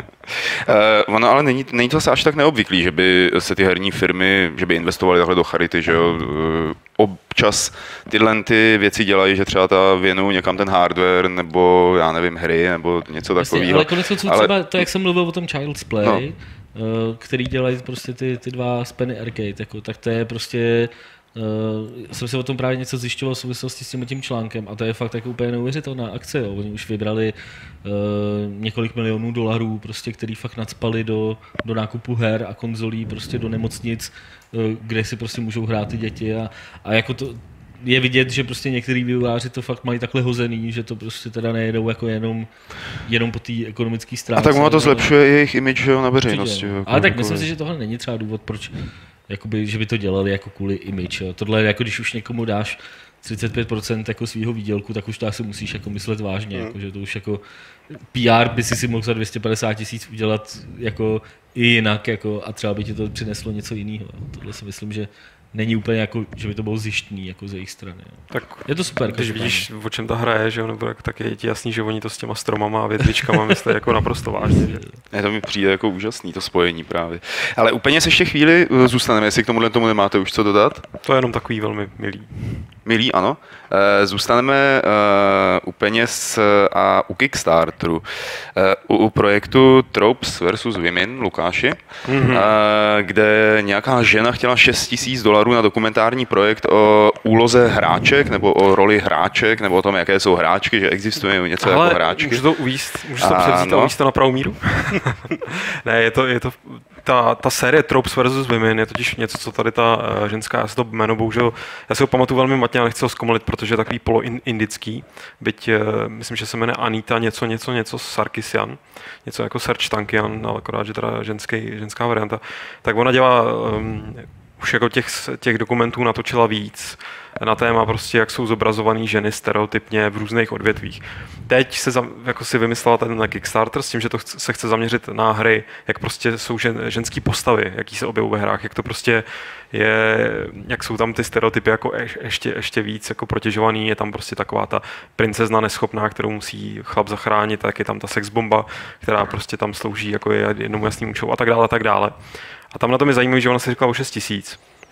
Ono ale není to až tak neobvyklý, že by se ty herní firmy, že by investovaly takhle do charity, že jo. Občas tyhle ty věci dělají, že třeba věnují někam ten hardware, nebo já nevím, hry, nebo něco takového. Ale konec konců třeba to, jak jsem mluvil o tom Child's Play, který dělají prostě ty dva Penny Arcade, jako, tak to je prostě, jsem si o tom právě něco zjišťoval v souvislosti s tím článkem a to je fakt jako úplně neuvěřitelná akce, jo. Oni už vybrali několik milionů dolarů, prostě, který fakt nacpali do nákupu her a konzolí, prostě do nemocnic, kde si prostě můžou hrát ty děti a jako to je vidět, že prostě některý vývojáři to fakt mají takhle hozený, že to prostě teda nejedou jako jenom po té ekonomické stránce. A tak ono to zlepšuje jejich image na veřejnosti. Jako, ale tak jako myslím si, že tohle není třeba důvod, proč jakoby, že by to dělali jako kvůli image. Jo. Tohle jako když už někomu dáš 35% jako svýho výdělku, tak už to asi musíš jako myslet vážně, jako, že to už jako PR by si mohl za 250 000 udělat jako i jinak jako, a třeba by ti to přineslo něco jiného. Tohle si myslím, že není úplně jako, že by to bylo zjištný jako z jejich strany. Jo. Tak je to super. Když vidíš, o čem ta hra je, že nebo tak je ti jasný, že oni to s těma stromama a větvičkama myslí jako naprosto vážně. Že? To mi přijde jako úžasný, to spojení právě. Ale úplně se ještě chvíli zůstaneme, jestli k tomu nemáte už co dodat? To je jenom takový velmi milý. Milý, ano. Zůstaneme u peněz a u Kickstarteru. U projektu Tropes vs. Women, Lukáši, kde nějaká žena chtěla $6,000 na dokumentární projekt o úloze hráček, nebo o roli hráček, nebo o tom, jaké jsou hráčky, že existuje něco jako hráčky. Můžu to uvíct, můžu to převzít a uvíct to na pravou míru? Ne, je to ta série Tropes vs. Women je totiž něco, co tady ta ženská, já si to jméno bohužel, já si ho pamatuju velmi matně, ale nechci ho zkomolit, protože je takový poloindický, byť myslím, že se jmenuje Anita něco Sarkisian, něco jako Serge Tankian, ale akorát, že teda ženská varianta, tak ona dělá už jako těch dokumentů natočila víc na téma prostě, jak jsou zobrazované ženy stereotypně v různých odvětvích. Teď jako si vymyslela ten Kickstarter s tím, že to se chce zaměřit na hry, jak prostě jsou ženský postavy, jaký se objevují ve hrách, jak to prostě je, jak jsou tam ty stereotypy jako ještě víc jako protěžovaný, je tam prostě taková ta princezna neschopná, kterou musí chlap zachránit, tak je tam ta sexbomba, která prostě tam slouží jako je jednomu jasným účelu a tak dále, a tak dále. A tam na tom je zajímavé, že ona si říkala o 6 000.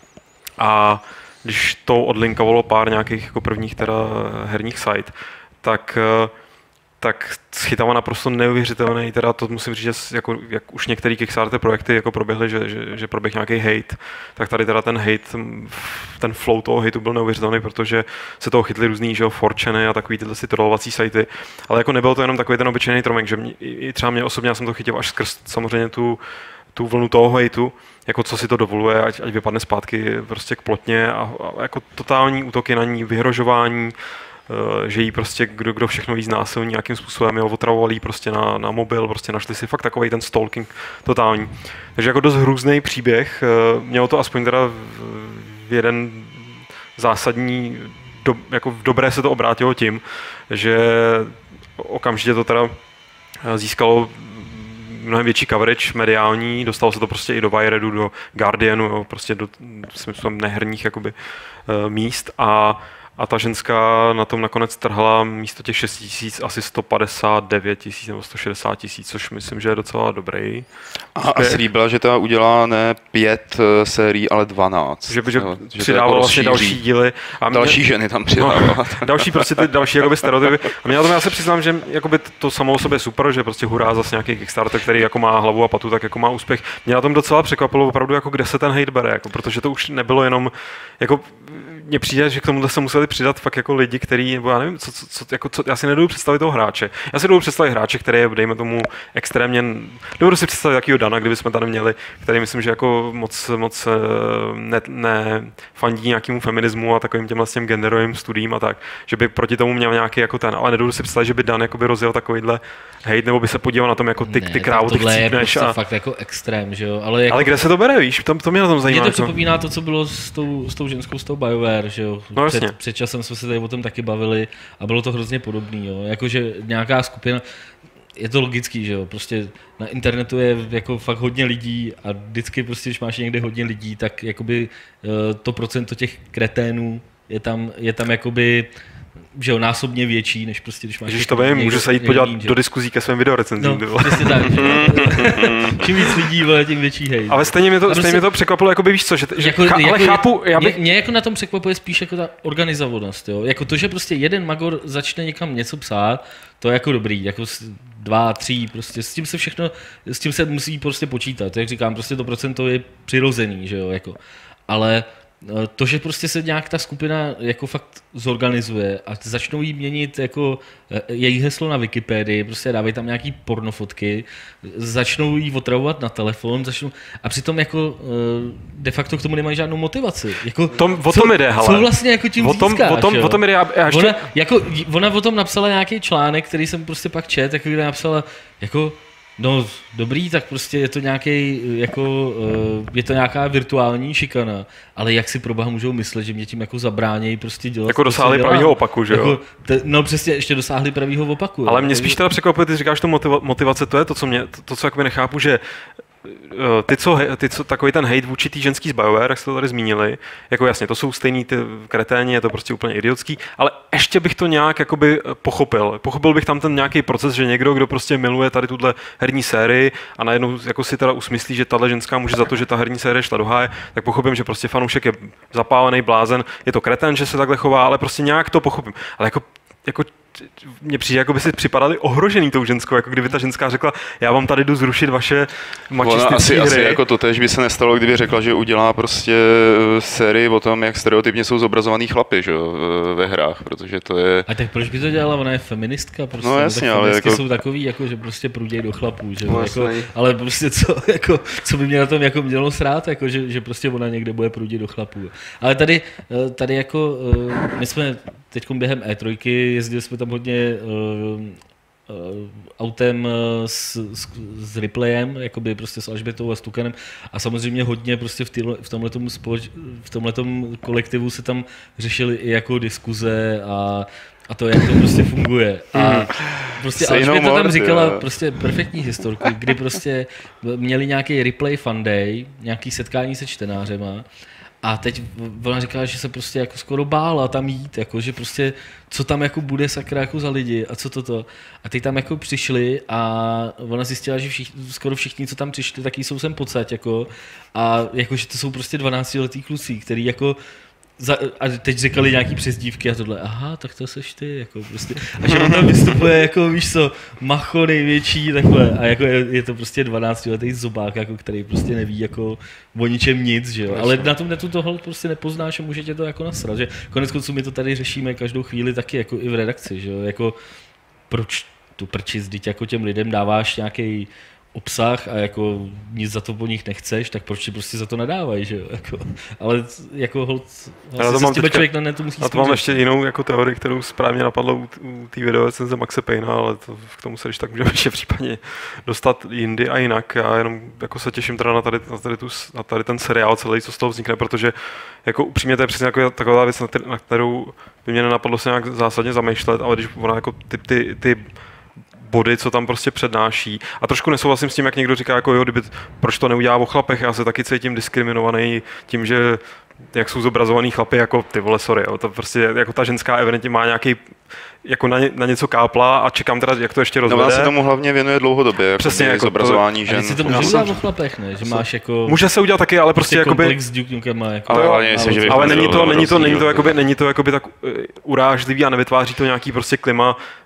A když to odlinkovalo pár nějakých jako prvních teda herních site, tak schytala naprosto neuvěřitelný, teda to musím říct, že jako, jak už některé Kickstarter projekty jako proběhly, že proběh nějaký hate, tak tady teda ten hate, ten flow toho hateu byl neuvěřitelný, protože se toho chytli různý, že jo, 4chany a takový tyhle si trollovací sajty, ale jako nebyl to jenom takový ten obyčejný tromek, že i třeba mě osobně, já jsem to chytil až skrz samozřejmě tu vlnu toho hejtu, jako co si to dovoluje, ať vypadne zpátky prostě k plotně a jako totální útoky na ní, vyhrožování, že jí prostě kdo všechno jí znásilní nějakým způsobem, jo, otravovali jí prostě na mobil, prostě našli si fakt takovej ten stalking totální. Takže jako dost hrůzný příběh, mělo to aspoň teda jeden zásadní, jako v dobré se to obrátilo tím, že okamžitě to teda získalo mnohem větší coverage mediální, dostalo se to prostě i do Wiredu, do Guardianu, jo, prostě do neherních jakoby míst a ta ženská na tom nakonec trhla místo těch 6 000 asi 159 000 nebo 160 000, což myslím, že je docela dobrý. A slíbila, že ta udělá ne 5 sérií, ale 12. Že přidával vlastně další díly. A další ženy tam přidávala. No, další jakoby stereotypy. A mě na tom já se přiznám, že jakoby to samo o sobě super, že prostě hurá zase nějaký Kickstarter, který jako má hlavu a patu, tak jako má úspěch. Mě na tom docela překvapilo opravdu, jako kde se ten hate bere, jako, protože to už nebylo jenom, jako mně přijde, že k tomu se museli zkusili přidat fakt jako lidi, který, nebo já nevím, já si nedovedu představit toho hráče. Já si dovedu představit hráče, který je, dejme tomu, extrémně, dovedu si představit jakýho Dana, kdybychom tady měli, který myslím, že jako moc fandí nějakému feminismu a takovým těm vlastně genderovým studiím a tak, že by proti tomu měl nějaký jako ten, ale nedovedu si představit, že by Dan jakoby rozjel takovýhle hejt, nebo by se podíval na tom jako ty krávo, ty chcípneš. Tohle je prostě fakt jako extrém, že jo, ale kde se to bere, víš, to mě na tom zajímá. Mě to připomíná to, co bylo s tou ženskou, s tou BioWare, že jo. No, před časem jsme se tady o tom taky bavili a bylo to hrozně podobný, jo. Jakože nějaká skupina, je to logický, že jo, prostě na internetu je jako fakt hodně lidí a vždycky prostě, když máš někde hodně lidí, tak jakoby to procento těch kreténů je tam jakoby, že jo, násobně větší, než prostě, když máš... Ježiš, to vím, můžu se jít podívat do diskuzí ke svým videorecenzím. No, přesně tak. Čím víc lidí, tím větší hejt. Ale stejně mě to překvapilo, jakoby víš co, že ale chápu, Mě jako na tom překvapuje spíš jako ta organizovanost, jo. Jako to, že prostě jeden magor začne někam něco psát, to je jako dobrý, jako 2, 3, prostě s tím se musí prostě počítat, jak říkám, prostě to procento je přirozený, že jo, jako. Ale to, že prostě se nějak ta skupina jako fakt zorganizuje a začnou jí měnit jako její heslo na Wikipedii, prostě dávají tam nějaký pornofotky, začnou jí otravovat na telefon, a přitom jako de facto k tomu nemají žádnou motivaci. Jako, o tom jde, hele. Co vlastně jako tím získáš, o tom jde, já ještě... Ona o tom napsala nějaký článek, který jsem prostě pak čet, jako kde napsala jako no dobrý, tak prostě je to nějaký, jako, je to nějaká virtuální šikana, ale jak si pro boha můžou myslet, že mě tím jako zabránějí prostě dělat. Jako dosáhli pravýho opaku, že jo? Jako, no přesně, ještě dosáhli pravýho opaku. Ale mě spíš teda překvapuje, ty říkáš to motivace, to je to, co jakoby nechápu, že ty, co takový ten hate vůči tý ženský z BioWare, jak jste to tady zmínili, jako jasně, to jsou stejný ty kreténi, je to prostě úplně idiotský, ale ještě bych to nějak jakoby pochopil. Pochopil bych tam ten nějaký proces, že někdo, kdo prostě miluje tady tuhle herní sérii a najednou jako si teda usmyslí, že tahle ženská může za to, že ta herní série šla do háje, tak pochopím, že prostě fanoušek je zapálený blázen, je to kretén, že se takhle chová, ale prostě nějak to pochopím. Ale jako mně přijde, jako by si připadali ohrožený tou ženskou, jako kdyby ta ženská řekla, já vám tady jdu zrušit vaše mačistické hry. Asi jako to tež by se nestalo, kdyby řekla, že udělá prostě sérii o tom, jak stereotypně jsou zobrazovaný chlapy, že jo, ve hrách, protože to je... A tak proč by to dělala? Ona je feministka, prostě. No jasně, ale jako... jsou takový, jako, že prostě průdějí do chlapů, že jo, jako, ale prostě co by mě na tom jako mělo srát, jako, že prostě ona někde bude průdět do chlapů. Ale tady jako, my jsme teďkom během E3 jezdili jsme tam hodně autem s Replayem, jakoby prostě s Alžbětou a Stukanem a samozřejmě hodně prostě v tomhletom kolektivu se tam řešily i jako diskuze a to, jak to prostě funguje. A prostě Alžběta tam říkala prostě perfektní historku, kdy prostě měli nějaký Replay Fun Day, nějaký setkání se čtenářema. A teď ona říkala, že se prostě jako skoro bála tam jít, jako, že prostě co tam jako bude sakra jako za lidi a co toto. A teď tam jako přišli a ona zjistila, že skoro všichni, co tam přišli, taky jsou sem pocať, jako, a jako, že to jsou prostě 12letý kluci, který jako a teď říkali nějaký přezdívky a tohle, aha, tak to seš ty, jako prostě. A že on tam vystupuje jako, víš co, macho největší, takhle. A jako je to prostě 12letý zobák, jako, který prostě neví jako o ničem nic, že jo. Ale na tom netu tohle prostě nepoznáš a může tě to jako nasrat, že konec konců my to tady řešíme každou chvíli taky jako i v redakci, že jo. Jako proč tu prčit, vždyť jako těm lidem dáváš nějaký obsah a jako nic za to po nich nechceš, tak proč ti prostě za to nadávají, že jo? Jako, ale jako holt, vlastně se člověk na netu musí zkoušet. A to mám ještě jinou jako teorii, kterou správně napadlo u té videorecenze Maxe Payna, ale k tomu se když tak můžeme ještě případně dostat jindy a jinak. Já jenom jako se těším teda na tady ten seriál celý, co z toho vznikne, protože jako upřímně to je přesně jako taková věc, na kterou by mě nenapadlo se nějak zásadně zamýšlet, ale když ona jako ty body, co tam prostě přednáší. A trošku nesouhlasím s tím, jak někdo říká, jako jo, proč to neudělá o chlapech, já se taky cítím diskriminovaný tím, že jak jsou zobrazovaný chlapy, jako ty vole, sorry, jo, to prostě jako ta ženská evidentně má nějaký, jako na něco kápla a čekám teda, jak to ještě rozvede. No, ona se tomu hlavně věnuje dlouhodobě, jako přesně, jako zobrazování žen. A si to může udělat o chlapech, ne? Že máš jako... Může se udělat taky, ale prostě jakoby... komplex s Duke Nukema, jako... Ale není to jakoby tak urážlivý a nevytváří to nějaký prostě klima,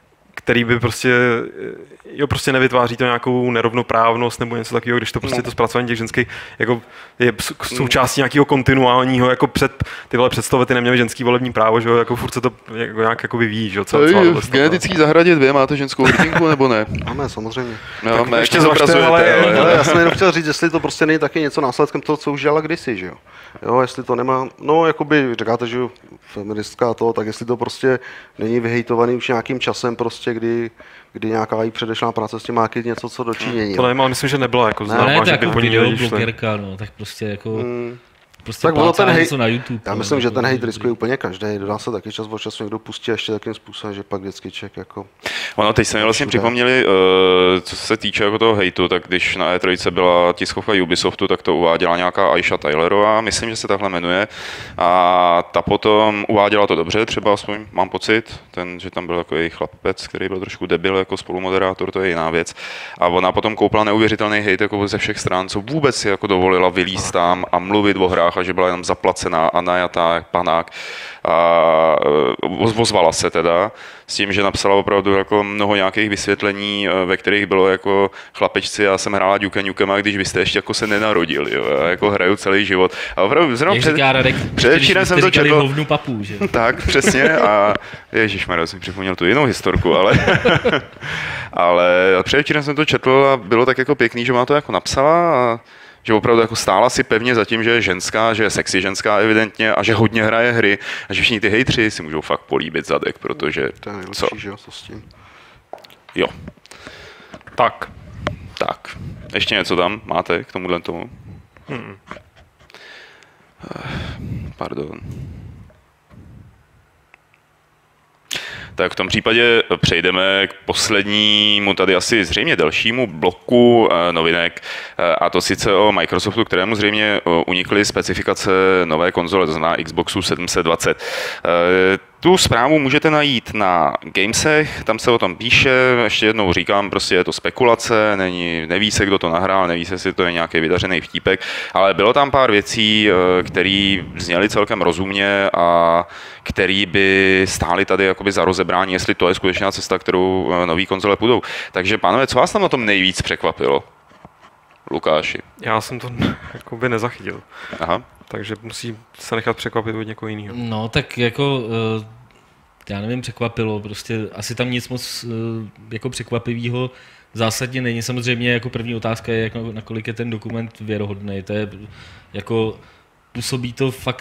který by prostě nevytváří to nějakou nerovnoprávnost nebo něco takového, když to prostě to zpracování těch ženských jako je součástí nějakého kontinuálního, jako před tyhle představety neměly ženský volební právo, že jo, jako furt se to jako nějak jako vyvíjí, že jo. V genetický zahradě 2 máte ženskou hrdinku nebo ne? Máme, samozřejmě. No, ještě zvažte, ale já jsem jenom chtěl říct, jestli to prostě není taky něco následkem toho, co už dělala kdysi, že jo. Jo, jestli to nemá, no jakoby říkáte, že feministka to, tak jestli to prostě není vyhejtovaný už nějakým časem prostě, kdy nějaká jí předešlá práce s tím má něco co dočinění. To nevím, ale myslím, že nebyla jako známá, ne, že jako by po ní videoblogerka, no, tak prostě jako... Prostě tak ono ten hejt, na YouTube. já myslím, že ten hejt riskuje úplně každý. Dodá se taky čas od času někdo pustí ještě takým způsobem, že pak vždycky člověk jako... Ono, teď jsme vlastně připomněli, co se týče jako toho hejtu, tak když na E3 byla tiskovka Ubisoftu, tak to uváděla nějaká Aisha Tylerová, myslím, že se takhle jmenuje. A ta potom uváděla to dobře, třeba aspoň mám pocit, že tam byl takový chlapec, který byl trošku debil jako spolumoderátor, to je jiná věc. A ona potom koupila neuvěřitelný hejt jako ze všech stran, co vůbec si jako dovolila vylízt tam a mluvit o hrách, a že byla jenom zaplacená a najatá jak panák. A ozvala se teda s tím, že napsala opravdu jako mnoho nějakých vysvětlení, ve kterých bylo jako chlapečci, já jsem hrála Duke Nukema, když vy jste ještě jako se nenarodili, jo, já jako hraju celý život. A opravdu zrovna předevčírem jsem to četl. Hovnu papu, že? Tak, přesně, a ježišmarja, jsem připomněl tu jinou historku, ale předevčírem jsem to četl a bylo tak jako pěkný, že má to jako napsala a že opravdu jako stála si pevně za tím, že je ženská, že je sexy ženská evidentně a že hodně hraje hry a že všichni ty hejtři si můžou fakt políbit zadek, protože... To je nejlepší, že jo, co s tím. Jo. Tak. Ještě něco tam máte k tomuhle tomu? Pardon. Tak v tom případě přejdeme k poslednímu, tady asi zřejmě dalšímu bloku novinek, a to sice o Microsoftu, kterému zřejmě unikly specifikace nové konzole, to znamená Xboxu 720. Tu zprávu můžete najít na Gamesech, tam se o tom píše, ještě jednou říkám, prostě je to spekulace, neví se, kdo to nahrál, neví se, jestli to je nějaký vydařený vtípek, ale bylo tam pár věcí, které zněly celkem rozumně a které by stály tady jakoby za rozebrání, jestli to je skutečná cesta, kterou nový konzole půjdou. Takže pánové, co vás tam na tom nejvíc překvapilo? Lukáši. Já jsem to jakoby nezachytil. Aha. Takže musí se nechat překvapit od někoho jiného. No tak jako, já nevím, překvapilo, prostě asi tam nic moc jako překvapivého zásadně není. Samozřejmě jako první otázka je, nakolik je ten dokument věrohodný. To je jako, působí to fakt,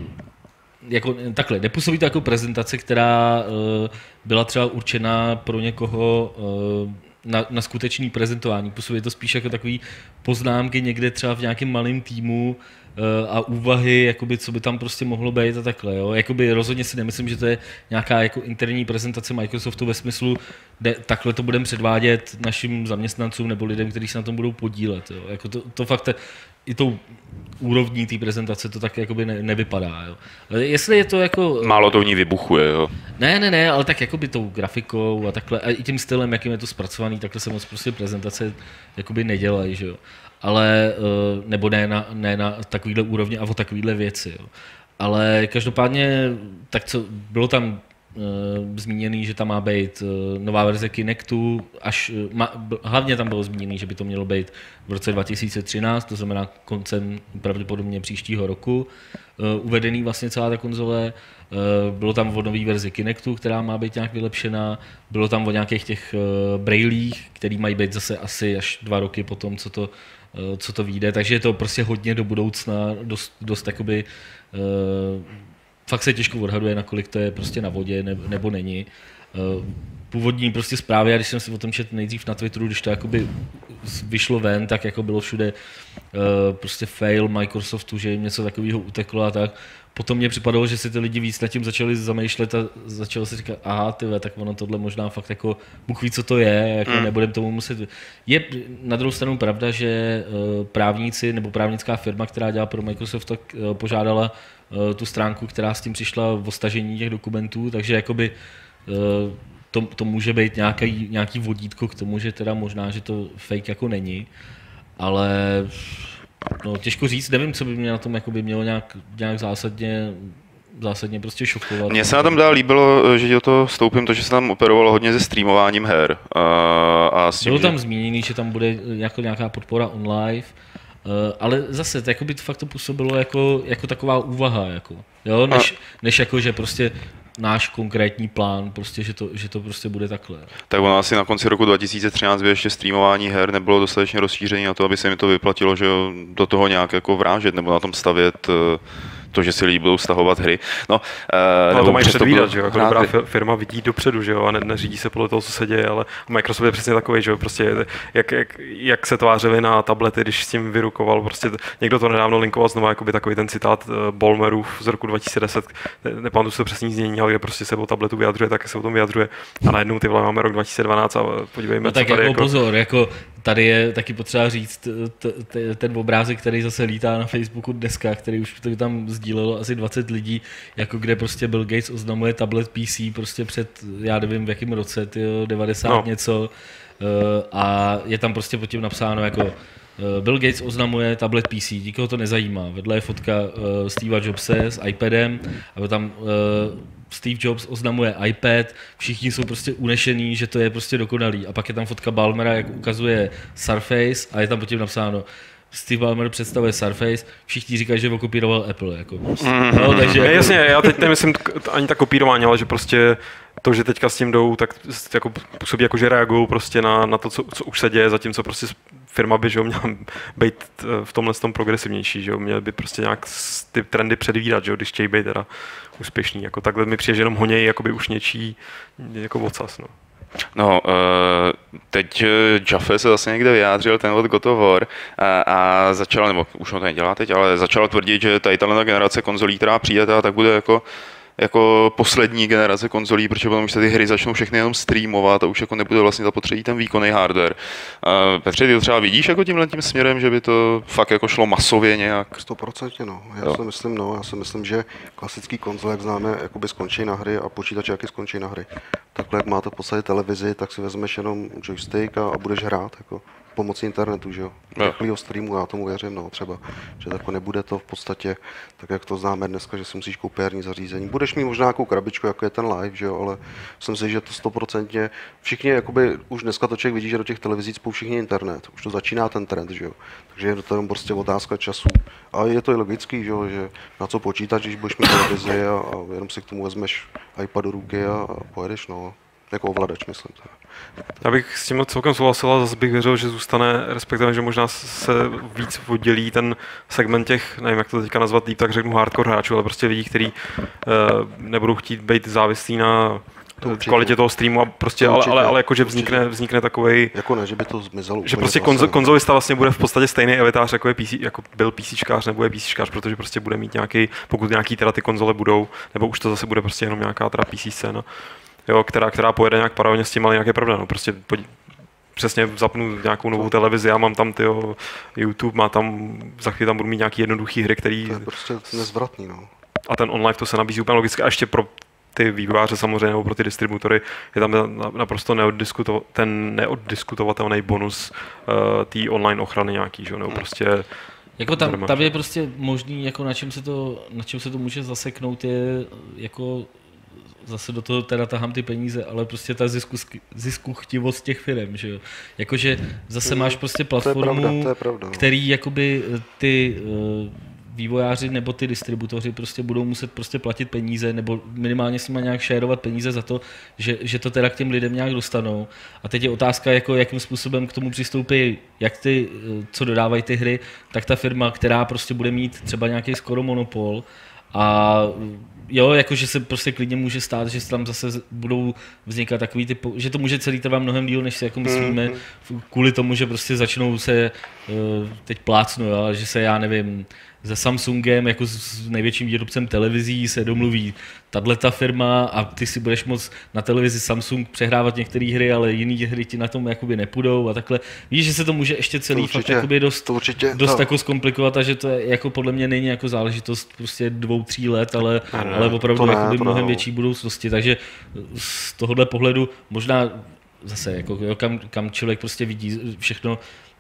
jako takhle, nepůsobí to jako prezentace, která byla třeba určená pro někoho na skutečný prezentování. Působí to spíš jako takový poznámky někde třeba v nějakém malém týmu a úvahy, jakoby, co by tam prostě mohlo být a takhle. Jo. Jakoby rozhodně si nemyslím, že to je nějaká jako interní prezentace Microsoftu ve smyslu, takhle to budeme předvádět našim zaměstnancům nebo lidem, kteří se na tom budou podílet. Jo. Jako to fakt i tou úrovní té prezentace to tak jakoby nevypadá. Jo. Jestli je to jako... Málo to v ní vybuchuje, jo. Ne, ale tak jakoby tou grafikou a takhle, a i tím stylem, jakým je to zpracovaný, takhle se moc prostě prezentace jakoby nedělají, že jo. Ale, nebo ne na takovýhle úrovni a o takovýhle věci, jo. Ale každopádně, tak co, bylo tam zmíněný, že tam má být nová verze Kinectu, hlavně tam bylo zmíněný, že by to mělo být v roce 2013, to znamená koncem pravděpodobně příštího roku, uvedený vlastně celá ta konzole. Bylo tam o nový verzi Kinectu, která má být nějak vylepšená, bylo tam o nějakých těch brailích, který mají být zase asi až 2 roky po tom, co to vyjde, takže je to prostě hodně do budoucna, dost jakoby, fakt se těžko odhaduje, nakolik to je prostě na vodě nebo není. Původní prostě zprávy, a když jsem si o tom četl nejdřív na Twitteru, když to jakoby vyšlo ven, tak jako bylo všude prostě fail Microsoftu, že jim něco takového uteklo a tak. Potom mě připadalo, že si ty lidi víc nad tím začali zamýšlet a začalo si říkat, aha, tyhle, tak ono tohle možná fakt jako, Bůh ví, co to je, jako nebudem tomu muset. Je na druhou stranu pravda, že právníci nebo právnická firma, která dělá pro Microsoft, tak požádala tu stránku, která s tím přišla o stažení těch dokumentů, takže jakoby to může být nějaký vodítko k tomu, že teda možná, že to fake jako není, ale no, těžko říct, nevím, co by mě na tom jakoby mělo nějak zásadně zásadně prostě šokovat. Mně se na tom dál líbilo, že do toho vstoupím to, že se tam operovalo hodně se streamováním her. A s tím, bylo tam zmíněný, že tam bude jako nějaká podpora on-live, ale zase to fakt to působilo jako taková úvaha, jako, jo? Než jako, že prostě náš konkrétní plán, prostě, že to prostě bude takhle. Tak ono asi na konci roku 2013 by ještě streamování her nebylo dostatečně rozšířené na to, aby se mi to vyplatilo, že do toho nějak jako vrážet nebo na tom stavět to, že si lidi budou stahovat hry. No, to mají předvídat, že jo, jako dobrá firma vidí dopředu, že jo, a neřídí se podle toho, co se děje, ale Microsoft je přesně takový, že jo, prostě jak se tvářili na tablety, když s tím vyrukoval, prostě někdo to nedávno linkoval znova, jakoby takový ten citát Ballmerův z roku 2010, nepamatuji si to přesně znění, ale kde prostě se o tabletu vyjadřuje, tak se o tom vyjadřuje a najednou ty vole máme rok 2012 a podívejme, no, tak co tady jako pozor, jako tady je taky potřeba říct ten obrázek, který zase lítá na Facebooku dneska, který už tam sdílelo asi 20 lidí, jako kde prostě Bill Gates oznamuje tablet PC prostě před, já nevím v jakém roce, 90 něco a je tam prostě pod tím napsáno jako Bill Gates oznamuje tablet PC, nikoho to nezajímá. Vedle je fotka Steva Jobse s iPadem a tam Steve Jobs oznamuje iPad, všichni jsou prostě unešení, že to je prostě dokonalý. A pak je tam fotka Ballmera, jak ukazuje Surface a je tam pod tím napsáno Steve Ballmer představuje Surface, všichni říkají, že ho kopíroval Apple. Jako. No, takže jako... Jasně, já teď nemyslím ani tak kopírování, ale že prostě to, že teďka s tím jdou, tak jako působí jako, že reagují prostě na to, co už se děje, zatímco prostě firma by, že měla být v tomhle tom progresivnější, že měla by prostě nějak ty trendy předvídat, že když chtějí být teda úspěšný. Jako takhle mi přijde, že jenom honějí jakoby už něčí jako ocas, no. No, teď Jaffe se zase někde vyjádřil, ten od God of War, a začal, nebo už ho to nedělá teď, ale začal tvrdit, že tady tato generace konzolí, která přijde, tak bude jako poslední generace konzolí, protože potom už se ty hry začnou všechny jenom streamovat a už jako nebude vlastně zapotřebí ten výkonný hardware. Petře, ty to třeba vidíš jako tímhle tím směrem, že by to fakt jako šlo masově nějak? 100%, no. Já si myslím, že klasický konzole, jak známe, jakoby skončí na hry a počítače jaký skončí na hry. Takhle, jak máte v podstatě televizi, tak si vezmeš jenom joystick a budeš hrát, jako pomocí internetu, že jo. Rychlýho streamu, já tomu věřím, no, třeba, že tako nebude to v podstatě tak, jak to známe dneska, že si musíš koupit herní zařízení. Budeš mít možná nějakou krabičku, jako je ten live, že jo, ale myslím si, že to 100%, všichni, jakoby, už dneska to člověk vidí, že do těch televizí spou všichni internet, už to začíná ten trend, že jo. Takže je to jenom prostě otázka času. A je to i logický, že jo, že na co počítat, když budeš mít televizi a jenom si k tomu vezmeš iPad do ruky a pojedeš, no. Jako ovladač, myslím. Já bych s tím celkem souhlasil a zase bych věřil, že zůstane, respektive, že možná se víc oddělí ten segment těch, nevím, jak to teďka nazvat líp, tak řeknu hardcore hráčů, ale prostě lidí, kteří nebudou chtít být závislí na kvalitě toho streamu a prostě, ale jakože vznikne takovej... Jako ne, že by to zmizelo. Že prostě konzolista vlastně bude v podstatě stejný evitář, jako je PC, jako byl PCčkář nebo je PCčkář, protože prostě bude mít nějaký, pokud nějaký teda ty konzole budou, nebo už to zase bude prostě jenom nějaká teda PC scéna. Jo, která pojede nějak paralelně s tím, ale nějaké pravda, no, prostě přesně zapnu nějakou novou televizi, já mám tam YouTube, za chvíli tam budu mít nějaký jednoduchý hry, který... To je prostě nezvratný, no. A ten online to se nabízí úplně logicky a ještě pro ty vývojáře samozřejmě, nebo pro ty distributory, je tam naprosto neoddiskutovatelný bonus té online ochrany nějaký, že? Nebo prostě... Jako tam je prostě možný, jako na čem se to může zaseknout, je jako zase do toho teda tahám ty peníze, ale prostě ta ziskuchtivost těch firm, že jo. Jakože zase máš prostě platformu, to je pravda. který jakoby ty vývojáři nebo ty distributoři prostě budou muset prostě platit peníze nebo minimálně s nimi nějak šérovat peníze za to, že to teda k těm lidem nějak dostanou. A teď je otázka, jako jakým způsobem k tomu přistoupí, jak ty, co dodávají ty hry, tak ta firma, která prostě bude mít třeba nějaký skoro monopol a jo, jakože se prostě klidně může stát, že tam zase budou vznikat takový ty, že to může celý trvat mnohem díl, než si jako myslíme, kvůli tomu, že prostě začnou se teď plácnu, jo, že se, já nevím, se Samsungem, jako s největším výrobcem televizí se domluví tato firma a ty si budeš moct na televizi Samsung přehrávat některé hry, ale jiné hry ti na tom jakoby nepůjdou a takhle. Víš, že se to může ještě celý fakt jakoby dost jako zkomplikovat a že to je, jako podle mě není jako záležitost prostě 2-3 let, ale opravdu jakoby mnohem větší budoucnosti. Takže z tohohle pohledu možná zase, jako, kam člověk prostě vidí všechno,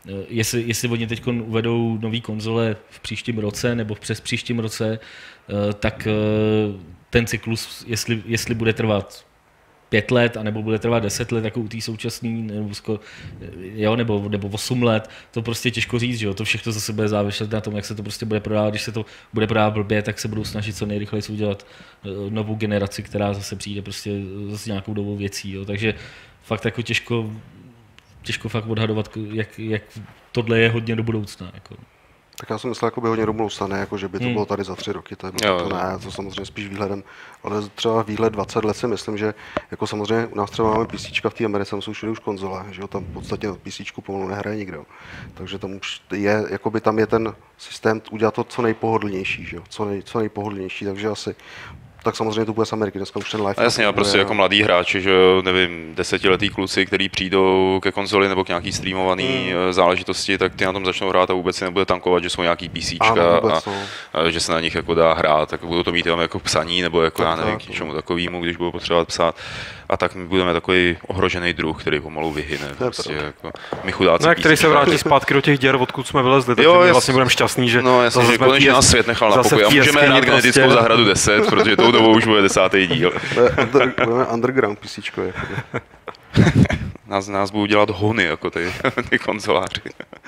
jestli oni teď uvedou nový konzole v příštím roce nebo přes příštím roce, tak ten cyklus, jestli bude trvat 5 let, anebo bude trvat 10 let, jako u té současný, nebo 8 let, to prostě těžko říct, že jo, to všechno zase bude záviset na tom, jak se to prostě bude prodávat, když se to bude prodávat blbě, tak se budou snažit co nejrychleji udělat novou generaci, která zase přijde prostě zase nějakou novou věcí, jo, takže fakt jako těžko fakt odhadovat, jak tohle je hodně do budoucna, jako. Tak já jsem myslel, jako by hodně do budoucna, ne, jako že by to bylo tady za 3 roky, to ne, to samozřejmě spíš výhledem, ale třeba výhled 20 let si myslím, že jako samozřejmě u nás třeba máme PCčka v té Americe, tam jsou všude už konzole, že jo, tam v podstatě PCčku pomalu nehraje nikdo, takže tam už je, jakoby tam je ten systém udělat to co nejpohodlnější, že jo, co nejpohodlnější, takže asi tak samozřejmě to bude z Ameriky, dneska už ten live. Jasně, a prostě jako mladí hráči, že jo, nevím, 10letý kluci, kteří přijdou ke konzoli nebo k nějaký streamovaný záležitosti, tak ty na tom začnou hrát a vůbec si nebude tankovat, že jsou nějaký PCčka a že se na nich jako dá hrát, tak budou to mít jenom jako psaní nebo jako já nevím, k něčemu takovému, když budou potřebovat psát. A tak my budeme takový ohrožený druh, který pomalu vyhyne. Prostě jako my chudáci. No, který se vrátí zpátky do těch děr, odkud jsme vylezli, takže my vlastně budeme šťastní, že že konečně nás svět nechal na pokoji a můžeme hrát Genetickou zahradu 10, protože tou dobou už bude 10. díl. Budeme underground PCčko. Jako. nás budou dělat hony, jako ty konzoláři.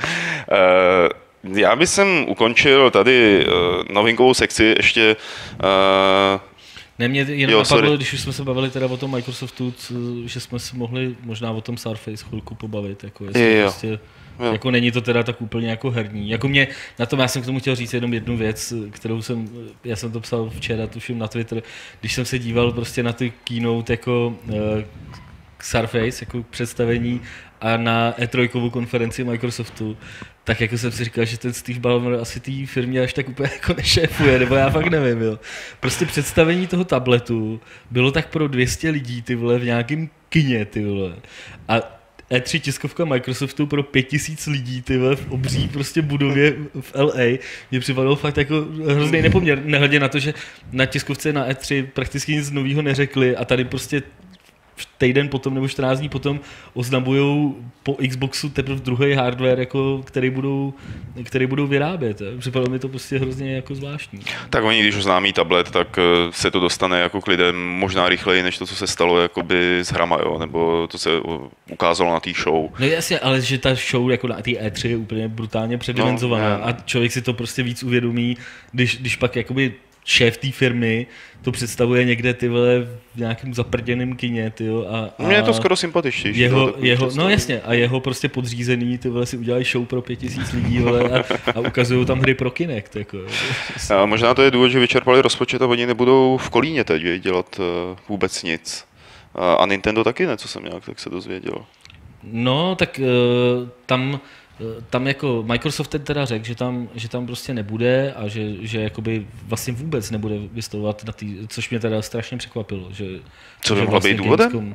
Já bych ukončil tady novinkovou sekci ještě. Ne, mě jenom napadlo, když už jsme se bavili teda o tom Microsoftu, že jsme si mohli možná o tom Surface chvilku pobavit, jako jestli prostě, jako není to teda tak úplně jako herní. Jako mě, na tom já jsem k tomu chtěl říct jenom jednu věc, kterou já jsem to psal včera, tuším na Twitter, když jsem se díval prostě na ty keynote jako Surface, jako představení a na E3 konferenci Microsoftu, tak jako jsem si říkal, že ten Steve Ballmer asi té firmě až tak úplně jako nešéfuje, nebo já fakt nevím, jo. Prostě představení toho tabletu bylo tak pro 200 lidí, ty vole, v nějakém kině, ty vole. A E3 tiskovka Microsoftu pro 5000 lidí, ty vole, v obří prostě budově v LA, mě připadalo fakt jako hrozný nepoměr, nehledě na to, že na tiskovce na E3 prakticky nic nového neřekli a tady prostě týden potom nebo 14 dní potom oznamujou po Xboxu teprve druhý hardware, jako, který budou vyrábět. Připadalo mi to prostě hrozně jako zvláštní. Tak oni, když oznámí tablet, tak se to dostane jako k lidem možná rychleji, než to, co se stalo jakoby s hrama, jo? Nebo to se ukázalo na té show. No jasně, ale že ta show jako na té E3 je úplně brutálně předimenzovaná a člověk si to prostě víc uvědomí, když pak jakoby šéf té firmy to představuje někde, ty vole, v nějakém zaprděném kině, tyjo, a mně je to skoro sympatičtější. No jasně, a jeho prostě podřízený, ty vole, si udělají show pro 5000 lidí, vole, a ukazují tam hry pro Kinect, jako. A možná to je důvod, že vyčerpali rozpočet a oni nebudou v Kolíně teď dělat vůbec nic. A Nintendo taky ne, co jsem nějak tak se dozvěděl. No, tak tam jako Microsoft teda řekl, že tam prostě nebude a že jakoby vlastně vůbec nebude vystavovat na tý, což mě teda strašně překvapilo, že co by mohlo být důvodem?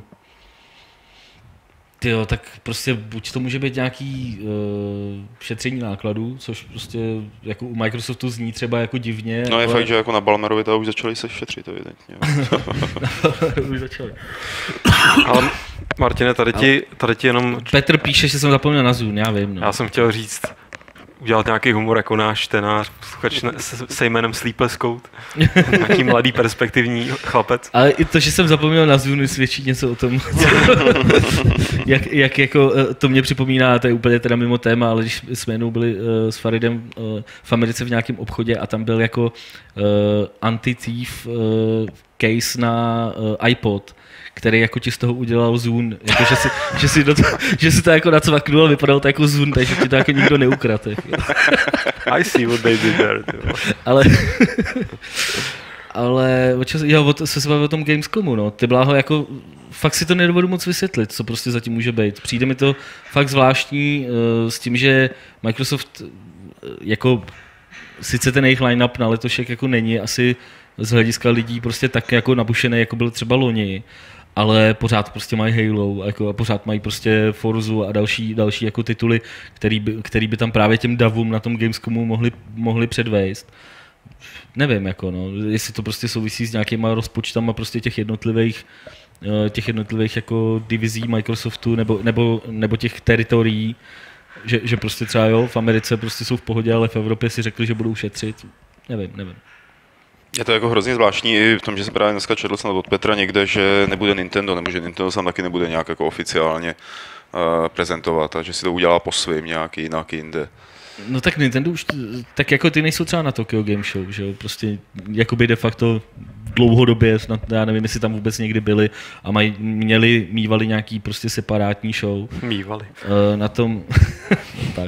Tyjo, tak prostě buď to může být nějaký šetření nákladů, což prostě jako u Microsoftu zní třeba jako divně. No je fakt, že jako na Ballmerovi to už začali se šetřit, evidentně. Už začali. Ale Martine, tady ti jenom... Petr píše, že jsem zapomněl na Zoom, já vím. No. Já jsem chtěl říct, udělat nějaký humor jako náš čtenář, posluchač se jménem Sleepless Code. Nějaký mladý perspektivní chlapec. Ale i to, že jsem zapomněl na Zoom, svědčí něco o tom. jak jako to mě připomíná, to je úplně teda mimo téma, ale když jsme jednou byli s Faridem v Americe v nějakém obchodě a tam byl jako anti-thief case na iPod, který jako ti z toho udělal Zune, jako že si to jako nacvaknul a vypadalo to jako Zune, takže ti to jako nikdo neukradl. I see what they did there. Ale se bavil o tom Gamescomu, no. Ty bláho, jako fakt si to nedovedu moc vysvětlit, co prostě zatím může být. Přijde mi to fakt zvláštní s tím, že Microsoft jako sice ten jejich line-up na letošek jako není asi z hlediska lidí prostě tak jako nabušený, jako byl třeba loni, ale pořád prostě mají Halo jako, a pořád mají prostě Forzu a další jako tituly, který by tam právě těm davům na tom Gamescomu mohli předvést. Nevím, jako no, jestli to prostě souvisí s nějakýma rozpočtama prostě těch jednotlivých jako divizí Microsoftu nebo těch teritorií, Že prostě třeba jo, v Americe prostě jsou v pohodě, ale v Evropě si řekli, že budou šetřit. Nevím. Je to jako hrozně zvláštní i v tom, že jsem právě dneska četl snad od Petra někde, že nebude Nintendo, nebo že Nintendo sám taky nebude nějak jako oficiálně prezentovat a že si to udělá po svým nějak jinak jinde. No tak Nintendo už, tak jako ty nejsou třeba na Tokyo Game Show, že jo, prostě jakoby de facto dlouhodobě, snad, já nevím, jestli tam vůbec někdy byli a mívali nějaký prostě separátní show. Mívali. Na tom, tak.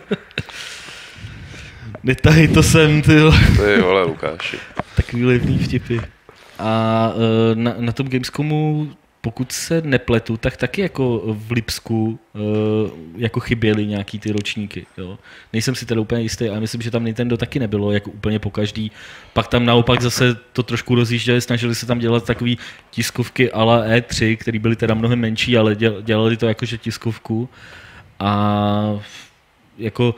Netahej to sem, ty vole, Lukáši. Takový levný vtipy. A na tom Gamescomu, pokud se nepletu, tak taky jako v Lipsku jako chyběly nějaký ty ročníky. Jo. Nejsem si teda úplně jistý, ale myslím, že tam Nintendo taky nebylo jako úplně pokaždý. Pak tam naopak zase to trošku rozjížděli, snažili se tam dělat takový tiskovky a la E3, které byly teda mnohem menší, ale dělali to jakože tiskovku. A jako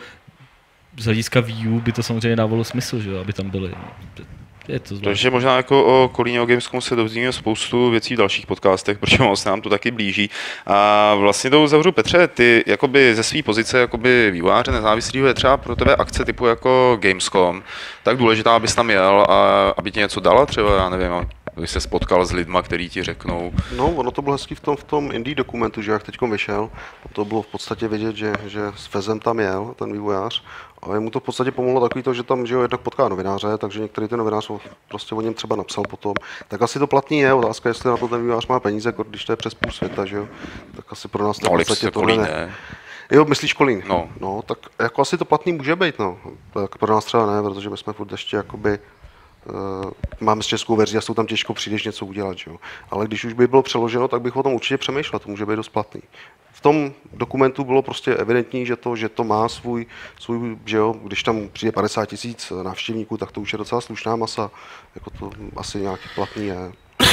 z hlediska Wii U by to samozřejmě dávalo smysl, že jo, aby tam byly. Je to zvláštní. Takže možná jako o Kolíně o Gamescomu se dozvíme spoustu věcí v dalších podcastech, protože se nám to taky blíží. A vlastně to uzavřu, Petře, ty jakoby ze své pozice jakoby vývojáře nezávislého je třeba pro tebe akce typu jako Gamescom tak důležitá, abys tam jel a aby ti něco dala třeba, já nevím, když se spotkal s lidma, kteří ti řeknou. No, ono to bylo hezký v tom indie dokumentu, že jak teďkom vyšel, to bylo v podstatě vidět, že s Fezem tam jel, ten vývojář, a mu to v podstatě pomohlo takový to, že tam že jednak potká novináře, takže některý ten novinář prostě o něm třeba napsal potom. Tak asi to platný je, otázka, jestli na to ten vývojář má peníze, když to je přes půl světa, že jo. Tak asi pro nás to v podstatě to ne. Jo, myslíš Kolín? No, tak jako asi to platný může být, no. Tak pro nás třeba ne, protože my jsme furt ještě jakoby máme s českou verzi a jsou tam těžko přijdeš něco udělat, že jo. Ale když už by bylo přeloženo, tak bych o tom určitě přemýšlel, to může být dost platný. V tom dokumentu bylo prostě evidentní, že to má svůj, že jo, když tam přijde 50 000 návštěvníků, tak to už je docela slušná masa, jako to asi nějaký platný je.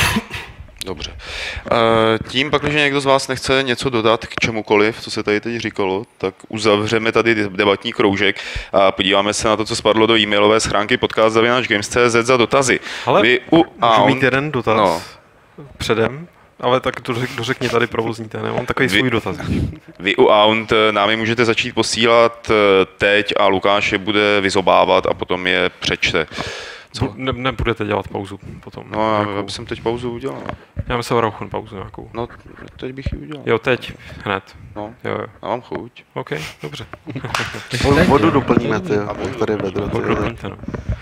Dobře. Tím pak, když někdo z vás nechce něco dodat k čemukoliv, co se tady teď říkalo, tak uzavřeme tady debatní kroužek a podíváme se na to, co spadlo do e-mailové schránky podcast@games.cz za dotazy. Ale můžu mít jeden dotaz předem? Ale tak dořekni tady provozní ten, mám takový svůj dotaz. Vy u Aunt nám je můžete začít posílat teď a Lukáš je bude vyzobávat a potom je přečte. Co? Nebudete dělat pauzu potom? No, já jsem teď pauzu udělal. Já myslím Rauchon pauzu nějakou. No, teď bych ji udělal. Jo, teď, hned. No, jo. Já mám chuť. OK, dobře. Vodu doplníme, ty, tady vedro. Vodu doplňte, no.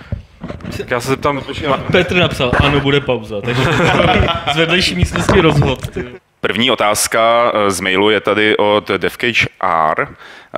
Tak já se zeptám... Petr napsal, ano, bude pauza, takže z vedlejší místnosti rozhod. První otázka z mailu je tady od Devcage R,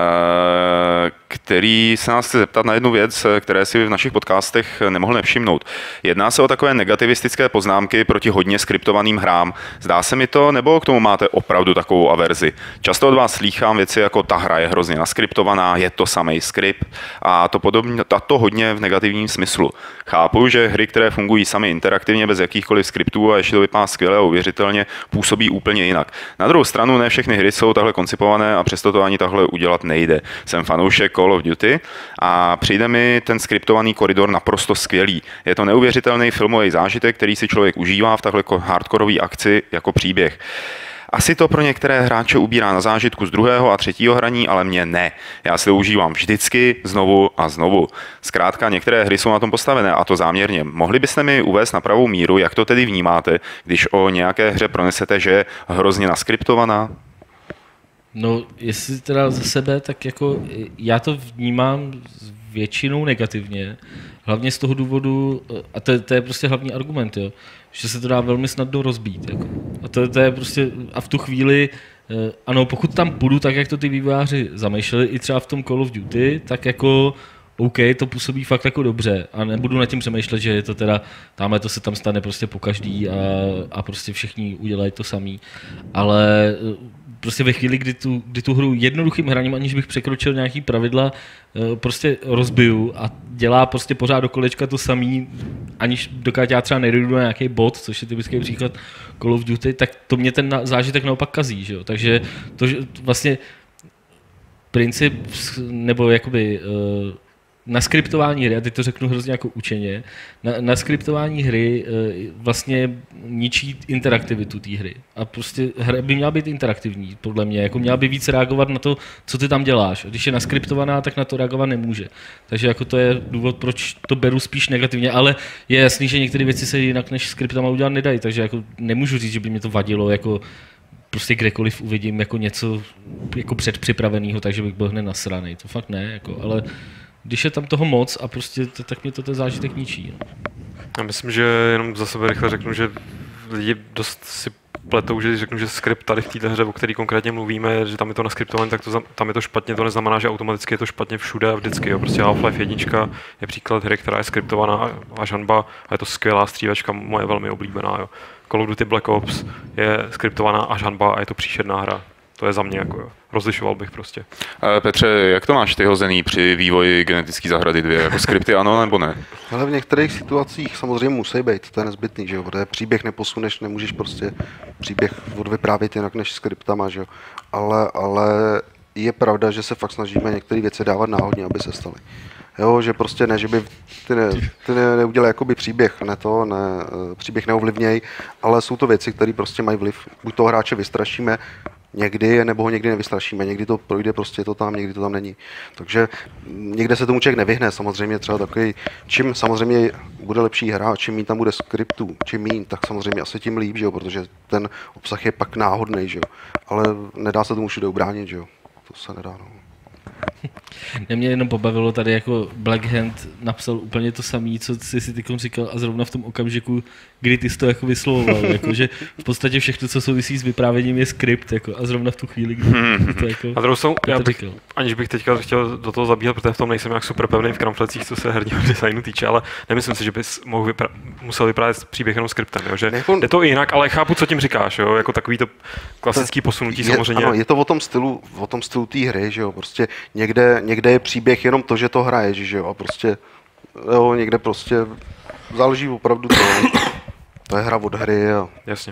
který se nás chce zeptat na jednu věc, které si v našich podcastech nemohl nevšimnout. Jedná se o takové negativistické poznámky proti hodně skriptovaným hrám. Zdá se mi to, nebo k tomu máte opravdu takovou averzi? Často od vás slýchám věci jako ta hra je hrozně naskriptovaná, je to samej skript a to hodně v negativním smyslu. Chápu, že hry, které fungují sami interaktivně bez jakýchkoliv skriptů a ještě to vypadá skvěle a uvěřitelně, působí úplně jinak. Na druhou stranu ne všechny hry jsou takhle koncipované a přesto to ani takhle udělat nejde. Jsem fanoušek Call of Duty a přijde mi ten skriptovaný koridor naprosto skvělý. Je to neuvěřitelný filmový zážitek, který si člověk užívá v takhle hardkorový akci jako příběh. Asi to pro některé hráče ubírá na zážitku z druhého a třetího hraní, ale mě ne. Já si to užívám vždycky, znovu a znovu. Zkrátka některé hry jsou na tom postavené a to záměrně. Mohli byste mi uvést na pravou míru, jak to tedy vnímáte, když o nějaké hře pronesete, že je hrozně naskriptovaná? No, jestli teda za sebe, tak jako já to vnímám většinou negativně. Hlavně z toho důvodu, a to je prostě hlavní argument, jo, že se to dá velmi snadno rozbít. Jako. A to je prostě, a v tu chvíli, ano, pokud tam půjdu tak, jak to ty vývojáři zamýšleli, i třeba v tom Call of Duty, tak jako OK, to působí fakt jako dobře a nebudu nad tím přemýšlet, že je to teda, tamhle to se tam stane prostě po každý a prostě všichni udělají to samý, ale prostě ve chvíli, kdy tu hru jednoduchým hraním, aniž bych překročil nějaký pravidla, prostě rozbiju a dělá prostě pořád do kolečka to samý, aniž dokud já třeba nedojdu na nějaký bod, což je typický příklad Call of Duty, tak to mě ten zážitek naopak kazí, že jo? Takže to vlastně princip, nebo jakoby na skriptování hry, a teď to řeknu hrozně jako učeně, na skriptování hry vlastně ničí interaktivitu té hry. A prostě hra by měla být interaktivní, podle mě, jako měla by víc reagovat na to, co ty tam děláš. Když je naskriptovaná, tak na to reagovat nemůže. Takže jako to je důvod, proč to beru spíš negativně, ale je jasný, že některé věci se jinak než skriptama udělat nedají, takže jako nemůžu říct, že by mě to vadilo, jako prostě kdekoliv uvidím jako něco jako předpřipraveného, takže bych byl hned nasranej. To fakt ne, jako, ale když je tam toho moc a prostě tak mě to ten zážitek ničí. No. Já myslím, že jenom za sebe rychle řeknu, že lidi dost si pletou, že řeknu, že skript tady v této hře, o který konkrétně mluvíme, že tam je to naskriptované, tak tam je to špatně, to neznamená, že automaticky je to špatně všude a vždycky. Jo. Prostě Half-Life 1 je příklad hry, která je skriptovaná až hanba a je to skvělá střílečka, moje velmi oblíbená. Jo. Call of Duty Black Ops je skriptovaná až hanba a je to příšerná hra. To je za mě, jako jo. Rozlišoval bych prostě. Petře, jak to máš ty hozený při vývoji genetické zahrady 2? Jako skripty ano nebo ne? Ale v některých situacích samozřejmě musí být, to je nezbytný, že jo, protože příběh neposuneš, nemůžeš prostě příběh odvyprávět jinak než skriptama, že jo. Ale je pravda, že se fakt snažíme některé věci dávat náhodně, aby se staly. Jo, že prostě ne, že by ty neudělali jakoby příběh, příběh neovlivněj, ale jsou to věci, které prostě mají vliv. Buď toho hráče vystrašíme někdy, nebo ho někdy nevystrašíme, někdy to projde, prostě je to tam, někdy to tam není. Takže někde se tomu člověk nevyhne, samozřejmě třeba takový, čím samozřejmě bude lepší hra, čím méně tam bude skriptů, čím méně, tak samozřejmě asi tím líp, že jo, protože ten obsah je pak náhodný, že jo, ale nedá se tomu všude ubránit, že jo, to se nedá, no. Mě jenom pobavilo tady, jako Black Hand napsal úplně to samé, co jsi si tykom říkal, a zrovna v tom okamžiku, kdy ty jsi to jako vyslovoval, jako, že v podstatě všechno, co souvisí s vyprávěním, je skript, jako, a zrovna v tu chvíli, kdy to jako a druhou aniž bych teďka chtěl do toho zabíhat, protože v tom nejsem jak super pevný v kramflecích, co se herního designu týče, ale nemyslím si, že bys musel vyprávět příběh jenom skriptem, jo, že je to i jinak, ale chápu, co tím říkáš, jo, jako takový to klasický posunutí samozřejmě. Ano, je to o tom stylu té hry, že jo, prostě někde je příběh jenom to, že to hraješ, že jo, a prostě, jo, někde prostě záleží opravdu to je hra od hry, jo. Jasně.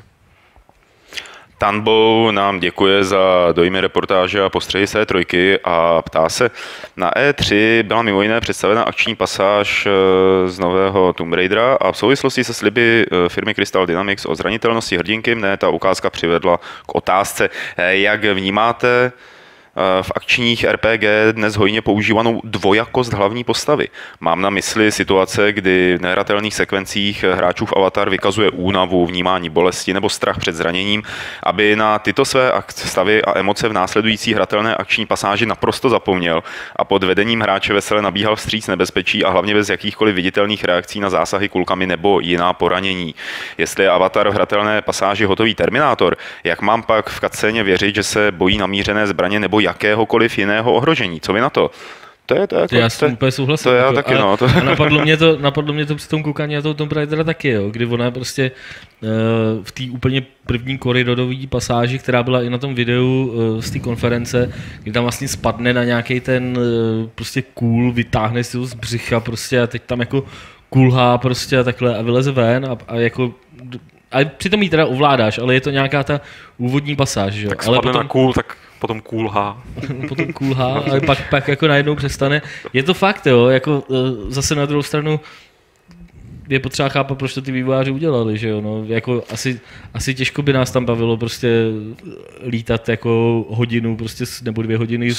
Tanbou nám děkuje za dojmy reportáže a postřehy z E3 a ptá se, na E3 byla mimo jiné představena akční pasáž z nového Tomb Raidera a v souvislosti se sliby firmy Crystal Dynamics o zranitelnosti hrdinky mne ta ukázka přivedla k otázce, jak vnímáte v akčních RPG dnes hojně používanou dvojakost hlavní postavy. Mám na mysli situace, kdy v nehratelných sekvencích hráčův avatar vykazuje únavu, vnímání bolesti nebo strach před zraněním, aby na tyto své stavy a emoce v následující hratelné akční pasáži naprosto zapomněl a pod vedením hráče vesele nabíhal vstříc nebezpečí a hlavně bez jakýchkoliv viditelných reakcí na zásahy kulkami nebo jiná poranění. Jestli je avatar v hratelné pasáži hotový Terminátor, jak mám pak v cutscéně věřit, že se bojí namířené zbraně nebo jakéhokoliv jiného ohrožení? Co vy na to? Já s tím úplně souhlasím. To já taky, no. A napadlo mě to při tom koukání na toho Tomb Raidera taky, jo, kdy ona prostě v té úplně první koridorové pasáži, která byla i na tom videu z té konference, kdy tam vlastně spadne na nějaký ten prostě kůl, vytáhne si ho z břicha prostě a teď tam jako kulhá prostě a takhle a vyleze ven a jako... A přitom ji teda ovládáš, ale je to nějaká ta úvodní pasáž, že jo. Tak spadne na kůl, tak potom kulhá. Potom kulhá, ale pak jako najednou přestane. Je to fakt, jo, jako zase na druhou stranu je potřeba chápat, proč to ty vývojáři udělali, že jo, no, jako asi těžko by nás tam bavilo prostě lítat jako hodinu, prostě, nebo 2 hodiny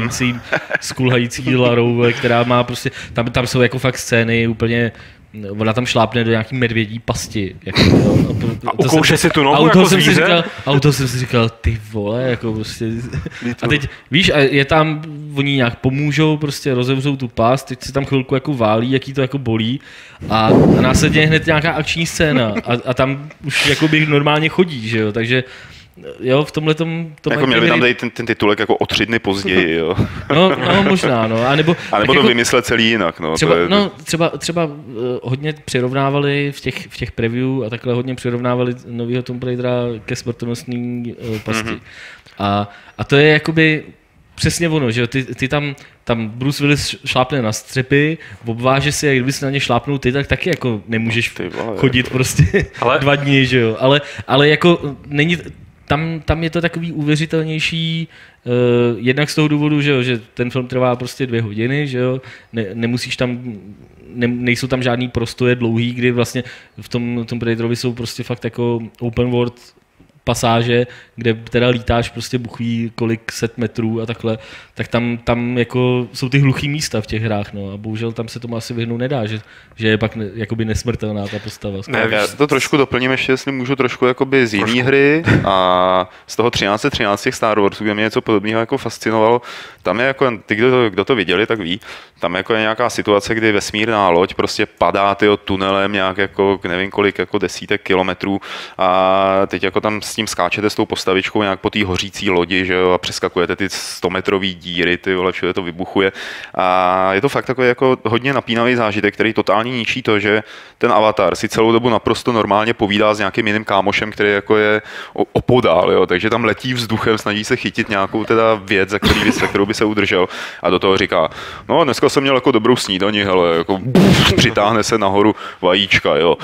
s kulhající Larou, která má prostě, tam jsou jako fakt scény úplně. Ona tam šlápne do nějaký medvědí pasti. Jako, a ukouše si tu nohu jako zvíře? Auto jsem si říkal, ty vole, jako prostě. A teď, víš, a je tam, oni nějak pomůžou, prostě rozevřou tu past, teď se tam chvilku jako válí, jaký to jako bolí a následně hned nějaká akční scéna a tam už jako bych normálně chodí, že jo, takže jo, v tomhletom... Jako měli by tam dát ten titulek jako o 3 dny později, jo. No možná, no. A nebo to jako, vymyslet celý jinak, no. Třeba hodně přirovnávali v těch preview a takhle hodně přirovnávali novýho Tomb Raidera ke smrtonosný pasti. A to je jakoby přesně ono, že ty tam Bruce Willis šlápne na střepy, obváže si, a kdyby si na ně šlápnul ty, tak taky jako nemůžeš chodit prostě 2 dny, že jo. Ale jako není... tam je to takový uvěřitelnější, jednak z toho důvodu, že ten film trvá prostě 2 hodiny, že jo, nemusíš tam, nejsou tam žádný prostoje dlouhý, kdy vlastně v tom Predatorovi jsou prostě fakt jako open world pasáže, kde teda lítáš prostě buchví kolik set metrů a takhle, tak tam jako jsou ty hluchý místa v těch hrách, no a bohužel tam se tomu asi vyhnout nedá, že je pak jakoby nesmrtelná ta postava. Ne, já to trošku doplním ještě, jestli můžu trošku jakoby z jiné hry a z toho 13 Star Warsů, kde mě něco podobného jako fascinovalo. Tam je jako, ty, kdo to viděli, tak ví, tam jako je nějaká situace, kdy vesmírná loď prostě padá tyho tunelem nějak jako, nevím kolik, jako desítek kilometrů a teď jako tam s tím skáčete s tou postavičkou nějak po té hořící lodi, že jo, a přeskakujete ty 100metrový díry, ty vole, všude to vybuchuje. A je to fakt takový jako hodně napínavý zážitek, který totálně ničí to, že ten avatar si celou dobu naprosto normálně povídá s nějakým jiným kámošem, který jako je opodál, jo, takže tam letí vzduchem, snaží se chytit nějakou teda věc, za kterou by se udržel a do toho říká, no dneska jsem měl jako dobrou snídani, hele, jako přitáhne se nahoru vajíčka, jo.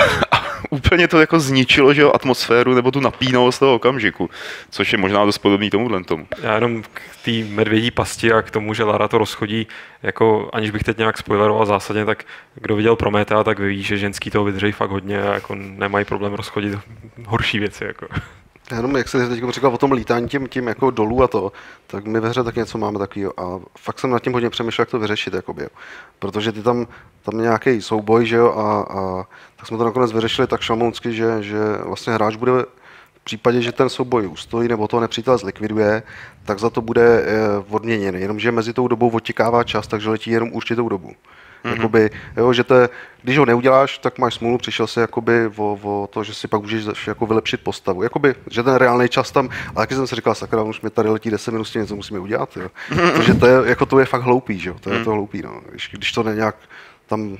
A úplně to jako zničilo, že jo, atmosféru nebo tu napínavost toho okamžiku, což je možná dost podobný tomuhle tomu. Já jenom k té medvědí pasti a k tomu, že Lara to rozchodí, jako aniž bych teď nějak spoileroval zásadně, tak kdo viděl Prometea, tak ví, že ženský toho vydrží fakt hodně a jako nemají problém rozchodit horší věci. Jako. Jenom jak se teď říkal o tom lítání tím jako dolů a to, tak my ve hře tak něco máme takového a fakt jsem nad tím hodně přemýšlel, jak to vyřešit, jakoby, jo. Protože ty tam nějaký souboj, že jo, a tak jsme to nakonec vyřešili tak šalmounsky, že vlastně hráč bude v případě, že ten souboj ustojí nebo toho nepřítel zlikviduje, tak za to bude odměněný, jenomže mezi tou dobou odtěkává čas, takže letí jenom určitou dobu. Jakoby, jo, že když ho neuděláš, tak máš smůlu, přišel si jakoby o to, že si pak můžeš jako vylepšit postavu. Jakoby, že ten reálný čas tam, ale jak jsem si říkal, sakra, už mi tady letí 10 minut, s tím něco musíme udělat. Jo. Takže to je fakt hloupý, že? To je to hloupý, no. Když to nějak tam.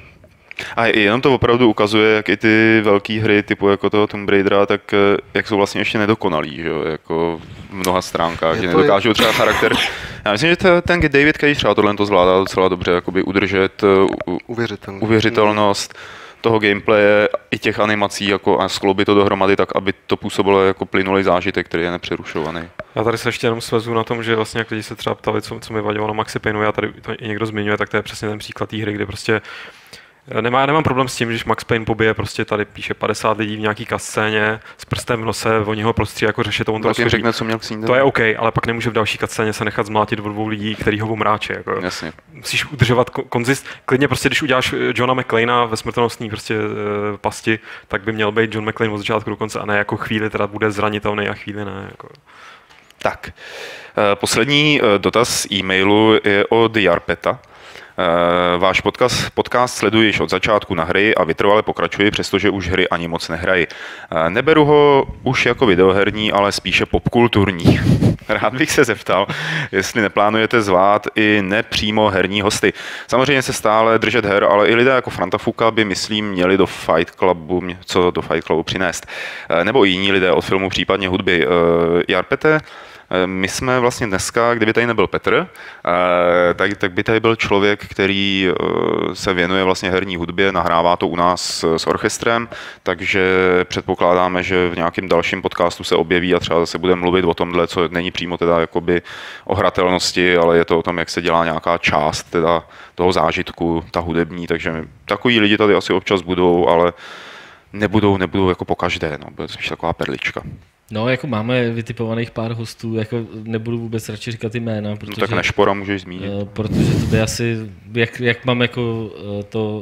A jenom to opravdu ukazuje, jak i ty velké hry typu jako toho Tomb Raidera, tak jak jsou vlastně ještě nedokonalý, že jo, jako v mnoha stránkách, že nedokážou třeba charakter. Já myslím, že ten David Cage třeba tohle to zvládá docela dobře, jakoby udržet uvěřitelnost toho gameplaye i těch animací jako a skloubit to dohromady tak, aby to působilo jako plynulý zážitek, který je nepřerušovaný. Já tady se ještě jenom svezu na tom, že vlastně jak lidi se třeba ptali, co mi vadilo na Maxi Painu, já tady to i někdo zmiňuje, tak to je přesně ten příklad té hry, kde prostě nemám problém s tím, když Max Payne pobije, prostě tady píše 50 lidí v nějaký kascéně s prstem v nose, oni ho prostří jako řeší to, on to rozchodí. Řekne, co měl k snídani. To je OK, ale pak nemůže v další kascéně se nechat zmlátit od 2 lidí, který ho omráčí. Jako. Jasně. Musíš udržovat konzist. Klidně prostě, když uděláš Johna McClaina ve smrtelnostní prostě pasti, tak by měl být John McClane od začátku do konce a ne jako chvíli teda bude zranitelný a chvíli ne. Jako. Tak, poslední dotaz z e-mailu je od Jarpeta. Váš podcast sleduji již od začátku na hry a vytrvale pokračuji, přestože už hry ani moc nehraji. Neberu ho už jako videoherní, ale spíše popkulturní. Rád bych se zeptal, jestli neplánujete zvát i nepřímo herní hosty. Samozřejmě se stále držet her, ale i lidé jako Franta Fuka by, myslím, měli do Fight Clubu přinést. Nebo i jiní lidé od filmu, případně hudby. Jarpete, my jsme vlastně dneska, kdyby tady nebyl Petr, tak by tady byl člověk, který se věnuje vlastně herní hudbě, nahrává to u nás s orchestrem, takže předpokládáme, že v nějakém dalším podcastu se objeví a třeba zase budeme mluvit o tomhle, co není přímo teda jakoby o hratelnosti, ale je to o tom, jak se dělá nějaká část teda toho zážitku, ta hudební, takže takový lidi tady asi občas budou, ale nebudou jako pokaždé, no, bude spíš taková perlička. No, jako máme vytipovaných pár hostů, jako nebudu vůbec radši říkat jména, protože... No, tak Nešpora můžeš zmínit. Protože to by asi, jak mám jako to,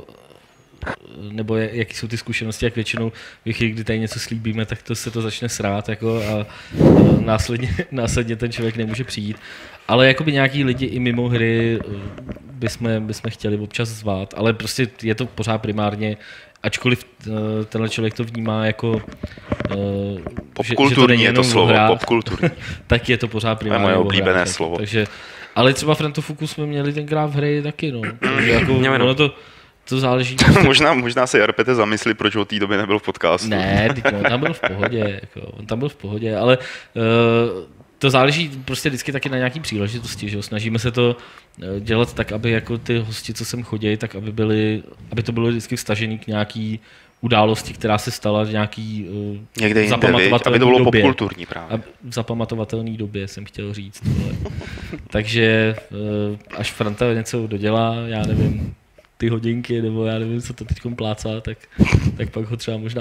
nebo jaký jsou ty zkušenosti, jak většinou v chvíli, kdy tady něco slíbíme, tak se to začne srát jako a následně ten člověk nemůže přijít. Ale jakoby nějaký lidi i mimo hry bychom chtěli občas zvát, ale prostě je to pořád primárně, ačkoliv tenhle člověk to vnímá jako popkulturní, že to není je to slovo, popkulturní. Tak je to pořád primárně moje oblíbené slovo. Takže, ale třeba Frantu Fuku jsme měli tenkrát v hry taky, no. Takže jako, ono to záleží. možná se Jarpete zamyslí, proč od té doby nebyl v podcastu. Ne, on tam byl v pohodě, ale to záleží prostě vždycky taky na nějaký příležitosti, že jo? Snažíme se to dělat tak, aby jako ty hosti, co sem chodí, tak aby to bylo vždycky vstažený k nějaký události, která se stala v nějaký aby to bylo popkulturní právě. V zapamatovatelné době jsem chtěl říct tohle. Takže až Franta něco dodělá, já nevím, ty hodinky, nebo já nevím, co to teď plácá, tak pak ho třeba možná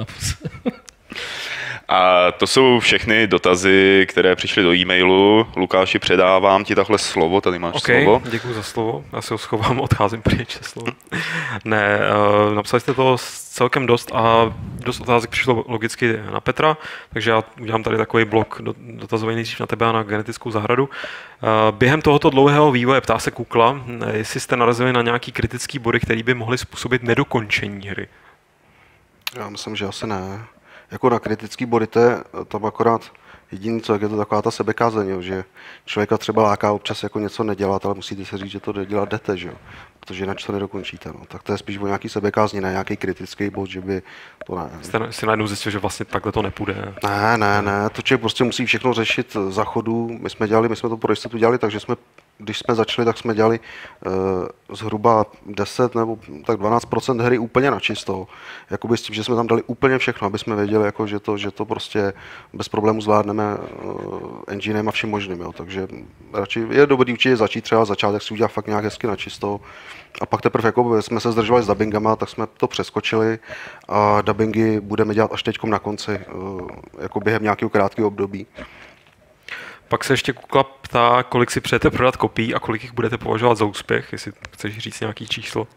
A to jsou všechny dotazy, které přišly do e-mailu. Lukáši, předávám ti takhle slovo, tady máš slovo. Děkuji za slovo, já si ho schovám, odcházím pryč slovo. Ne, napsali jste toho celkem dost a dost otázek přišlo logicky na Petra, takže já udělám tady takový blok dotazový nejdřív na tebe a na genetickou zahradu. Během tohoto dlouhého vývoje ptá se Kukla, jestli jste narazili na nějaký kritický body, které by mohly způsobit nedokončení hry. Já myslím, že asi ne. Jako na kritický body, tam akorát jediný, co je to taková ta sebekázeň, že člověka třeba láká občas jako něco nedělat, ale musíte se říct, že to dělat jdete, že jo? Protože jinak to nedokončíte. No. Tak to je spíš o nějaký sebekázni, ne nějaký kritický bod, že by to ne. Jste si najednou zjistil, že vlastně takhle to nepůjde. Ne, to člověk prostě musí všechno řešit za chodu. My jsme to pro jistotu dělali, takže když jsme začali, tak jsme dělali zhruba 10 nebo tak 12% hry úplně na čisto. Jakoby s tím, že jsme tam dali úplně všechno, aby jsme věděli, jako, že to prostě bez problémů zvládneme enginem a všem možným. Jo. Takže radši je dobrý určitě začít třeba začátek si udělat fakt nějak hezky na čisto. A pak teprve jako jsme se zdržovali s dubbingama, tak jsme to přeskočili a dubbingy budeme dělat až teďkom na konci, jako během nějakého krátkého období. Pak se ještě Kukla ptá, kolik si přejete prodat kopií a kolik jich budete považovat za úspěch, jestli chceš říct nějaký číslo.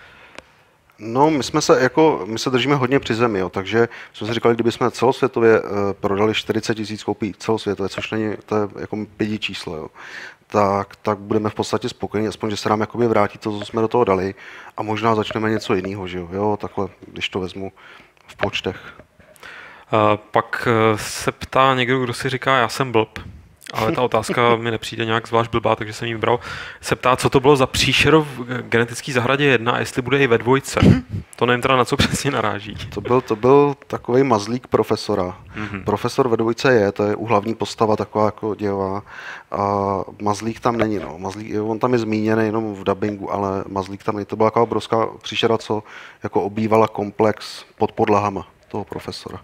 No, my se držíme hodně při zemi, jo, takže jsme si říkali, kdyby jsme celosvětově prodali 40 000 kopií celosvětově, což není, to je jako 5 číslo, jo, tak budeme v podstatě spokojení, aspoň, že se nám jakoby vrátí to, co jsme do toho dali a možná začneme něco jiného, že jo, takhle, když to vezmu v počtech. Pak se ptá někdo, kdo si říká, já jsem blb. Ale ta otázka mi nepřijde nějak zvlášť blbá, takže jsem ji vybral. Se ptá, co to bylo za příšer v genetické zahradě 1 a jestli bude i ve 2. To nevím teda, na co přesně naráží. To byl takový mazlík profesora. Mm-hmm. Profesor ve 2 to je hlavní postava, taková jako dějová. A mazlík tam není. No. On tam je zmíněný jenom v dubbingu, ale mazlík tam není. To byla taková obrovská příšera, co jako obývala komplex pod podlahama toho profesora.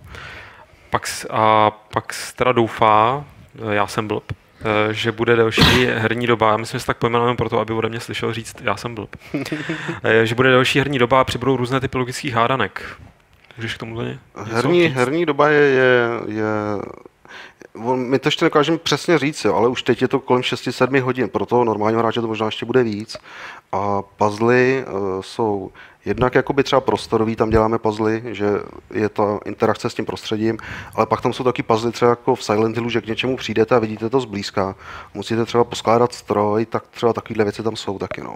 Pak teda doufá, já jsem blb, že bude další herní doba, já myslím, že se tak pojmenujeme proto, aby ode mě slyšel říct, já jsem blb, že bude další herní doba a přibudou různé typy logických hádanek. Můžeš k tomu něco? Herní doba je my to ještě nedokážeme přesně říct, jo, ale už teď je to kolem 6-7 hodin, pro toho normálního hráče to možná ještě bude víc. A puzzly jsou jednak jakoby třeba prostorový, tam děláme puzzly, že je ta interakce s tím prostředím, ale pak tam jsou taky puzzly třeba jako v Silent Hillu, že k něčemu přijdete a vidíte to zblízka. Musíte třeba poskládat stroj, tak třeba takovéhle věci tam jsou taky.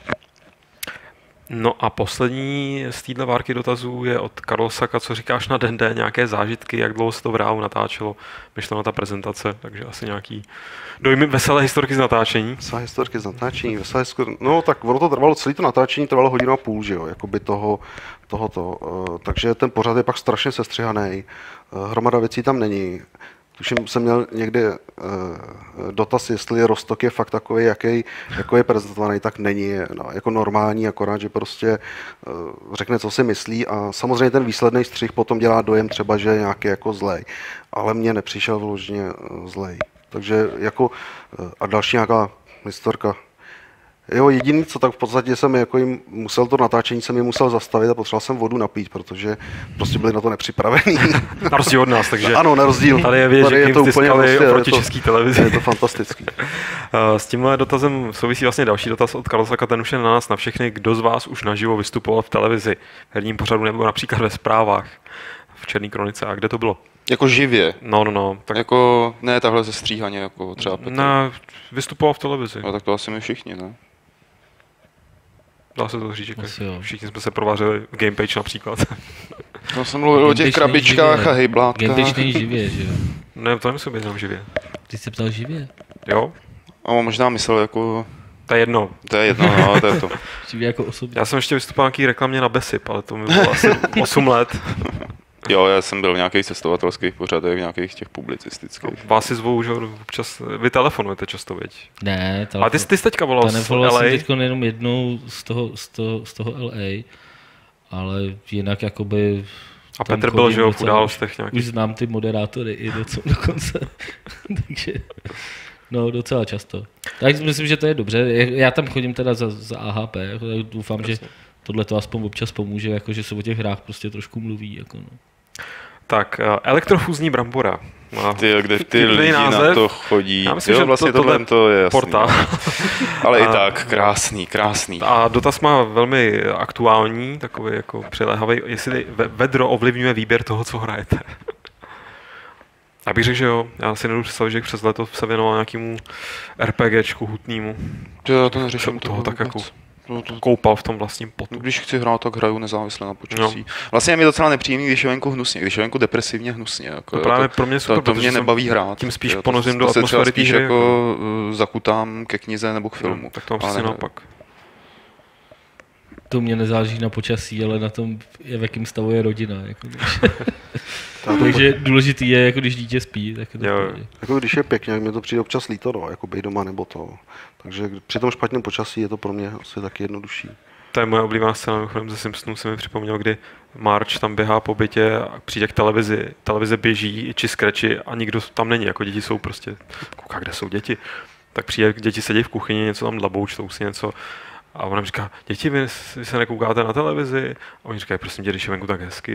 No a poslední z této várky dotazů je od Karlsaka, co říkáš na D&D, nějaké zážitky, jak dlouho se to v reálu natáčelo, myšleno ta prezentace, takže asi nějaký dojmy, veselé historky z natáčení. Veselé historky z natáčení, no tak ono to trvalo, celé to natáčení trvalo 1,5 hodiny, že jo, jakoby tohoto, takže ten pořad je pak strašně sestřihaný, hromada věcí tam není. Tuším, jsem měl někde dotaz, jestli Rostok je fakt takový, jako je prezentovaný, tak není. No, jako normální, akorát, že prostě řekne, co si myslí a samozřejmě ten výsledný střih potom dělá dojem třeba, že je nějaký jako zlej. Ale mně nepřišel vložně zlej. Takže jako a další nějaká historka. Jo, jediný, co tak v podstatě jsem jako jim musel to natáčení, jsem je musel zastavit a potřeboval jsem vodu napít, protože prostě byli na to nepřipravení. Na rozdíl od nás, takže ano, na rozdíl. Tady je věc, že je to úplně proti české televizi. Je to fantastický. S tímhle dotazem souvisí vlastně další dotaz od Karlsaka, ten už je na nás, na všechny, kdo z vás už naživo vystupoval v televizi, v herním pořadu nebo například ve zprávách v Černé kronice. A kde to bylo? Jako živě? No. Tak... Jako, ne takhle ze stříhaně, jako třeba Petr. Ne, vystupoval v televizi. No tak to asi my všichni, ne? Dá se to říct, že všichni jsme se provářili v Gamepage například. No jsem mluvil o těch krabičkách a hejblátkách. Gamepage není živě, že jo? Ne, to nemusím být jenom živě. Ty jsi ptal živě? Jo? A možná myslel jako... To je jedno, no, to je to. Živě jako osobně. Já jsem ještě vystupoval nějaký reklamě na Besip, ale to mi bylo asi 8 let. Jo, já jsem byl v nějakých cestovatelských pořadech, v nějakých těch publicistických. Vás si zvou, že občas, vy telefonujete často, viď? Ne, telefon. Ale ty jsi teďka volal z LA? Jsem teďko jenom jednou z toho LA, ale jinak jakoby... A Petr byl, že jo, v událostech nějakých. Už znám ty moderátory i dokonce. Takže... No, docela často. Tak myslím, že to je dobře. Já tam chodím teda za AHP, jako, doufám, že tohle to aspoň občas pomůže, jako, že se o těch hrách prostě trošku mluví. Jako, no. Tak, elektrofúzní brambora. Kde ty lidi název? Na to chodí. Já myslím, že vlastně tohle to je jasný. Portál. Ale i tak, krásný. A dotaz má velmi aktuální, takový jako přiléhavý, jestli vedro ovlivňuje výběr toho, co hrajete. Já bych řekl, že jo. Já si nedovedu představit, že přes léto se věnoval nějakému RPGčku hutnému. Já to neřeším toho tak jako koupal v tom vlastním potu. Když chci hrát, tak hraju nezávisle na počasí. Vlastně je mi docela nepříjemný, když je venku hnusně, když je venku depresivně hnusně. Jako, to právě pro mě super, to mě nebaví hrát. Tím spíš ponořím do atmosféry spíš jako zakutám ke knize nebo k filmu. No, tak to mám přesně naopak. To mě nezáleží na počasí, ale na tom, v jakém stavu je rodina. Jako takže důležitý je, jako když dítě spí. Tak je to jako když je pěkně, jak mi to přijde občas líto, no, jako být doma nebo to. Takže při tom špatném počasí je to pro mě asi taky jednodušší. To je moje oblíbená scéna, mimochodem ze Simpsonů se mi připomněl, kdy Marge tam běhá po bytě a přijde k televize běží či skreči a nikdo tam není, jako děti jsou prostě, kouká, kde jsou děti. Tak přijde, děti sedí v kuchyni, něco tam dlabou, čtou si něco. A ona říká, děti, vy se nekoukáte na televizi? A oni říkají, prosím tě, když je venku tak hezky.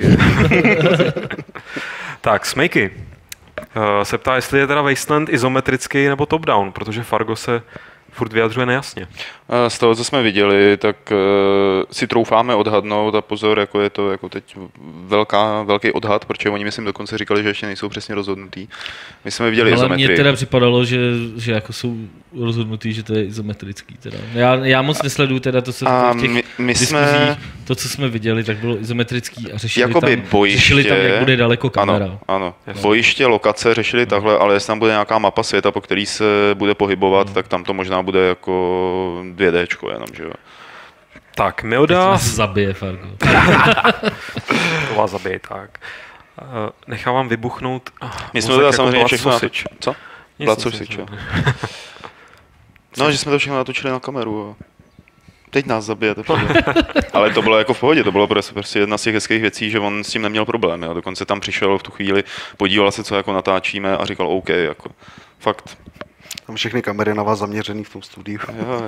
Tak, Smejky se ptá, jestli je teda Wasteland izometrický nebo top-down, protože Fargo se furt vyjadřuje nejasně. Z toho, co jsme viděli, tak si troufáme odhadnout a pozor, jako je to jako teď velký odhad, protože oni myslím dokonce říkali, že ještě nejsou přesně rozhodnutí. My jsme viděli izometrii. Ale mně teda připadalo, že jako jsou rozhodnutí, že to je izometrický. Teda. Já moc nesleduju teda to, co v těch diskuzích, to, co jsme viděli, tak bylo izometrický a řešili tam, jak bude daleko kamera. Ano. Bojiště, lokace řešili takhle, ale jestli tam bude nějaká mapa světa, po který se bude pohybovat, tak tam to možná bude jako 2Dčko jenom, že jo. Tak, Milda... Vás zabije, Fargo. To vás zabije, tak. Nechávám vybuchnout... My jsme teda samozřejmě všechno... Co? Placosič, jo. No, že jsme to všechno natočili na kameru, jo. Teď nás zabijete. Ale to bylo jako v pohodě, to bylo prostě jedna z těch hezkých věcí, že on s tím neměl problém. Jo. Dokonce tam přišel v tu chvíli, podíval se, co jako natáčíme a říkal OK, jako fakt. Tam všechny kamery na vás zaměřený v tom studiu. Jo.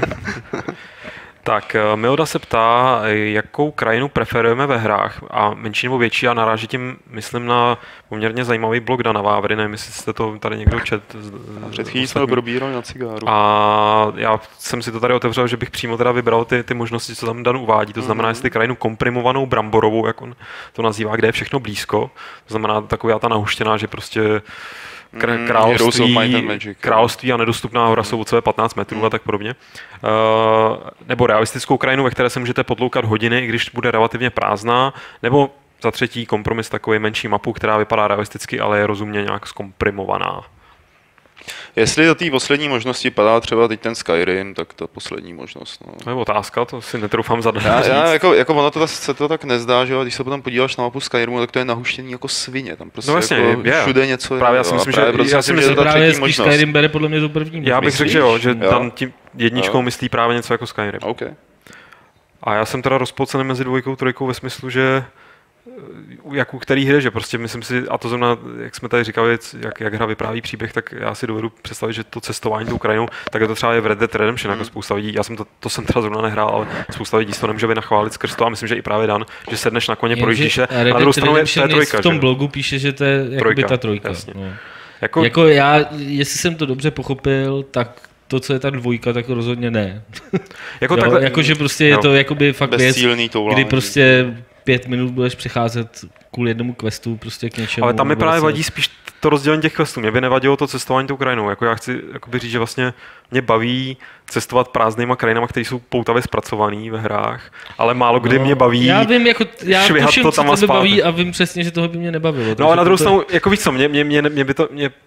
Tak, Milda se ptá, jakou krajinu preferujeme ve hrách a menší nebo větší, a naráží tím, myslím, na poměrně zajímavý blog Dana Vávry, nevím, jestli jste to tady někdo čet. Před chvílí jsme probírali na cigáru. A já jsem si to tady otevřel, že bych přímo teda vybral ty možnosti, co tam Dan uvádí, to znamená, jestli krajinu komprimovanou bramborovou, jak on to nazývá, kde je všechno blízko, to znamená taková ta nahuštěná, že prostě království a nedostupná hora jsou od sebe 15 metrů a tak podobně. Nebo realistickou krajinu, ve které se můžete potloukat hodiny, i když bude relativně prázdná, nebo za třetí kompromis takový menší mapu, která vypadá realisticky, ale je rozumně nějak zkomprimovaná. Jestli do té poslední možnosti padá třeba teď ten Skyrim, tak ta poslední možnost. No. To je otázka, to si netroufám zadat. Jako ono se to tak nezdá, že když se potom podíváš na mapu Skyrimu, tak to je nahuštěný jako svině. Tam prostě vlastně, jako všude něco právě já si myslím, že právě Skyrim bere podle mě tu první. Já bych řekl, že jo, že tam tím jedničkou myslí právě něco jako Skyrim. Okay. A já jsem teda rozpolcený mezi dvojkou, trojkou ve smyslu, že jak u který hry, že prostě myslím si, a to znamená, jak jsme tady říkali, jak hra vypráví příběh, tak já si dovedu představit, že to cestování tou krajinou, tak je to třeba je v Red Dead Redemption, jako spousta lidí, já jsem to jsem teda zrovna nehrál, ale spousta lidí to nemůže vynachválit skrz to, a myslím, že i právě Dan, že sedneš na koně, projíždíš se, a na druhou stranu je trojka. V tom blogu píše, že to je jakoby ta trojka. No. Jako já, jestli jsem to dobře pochopil, tak to, co je ta dvojka, tak rozhodně ne. Jakože prostě je to jakoby fakt věc, kdy prostě 5 minut budeš přecházet kvůli jednomu questu prostě k něčemu. Ale tam mi právě vadí spíš to rozdělení těch questů. Mě by nevadilo to cestování tou krajinou. Jako já chci říct, že vlastně mě baví cestovat prázdnýma krajinama, které jsou poutavě zpracované ve hrách, ale málo kdy mě baví. Já vím, jako já tuším, co tebe baví, a vím přesně, že toho by mě nebavilo. No a na druhou stranu, jako víš co, mě by to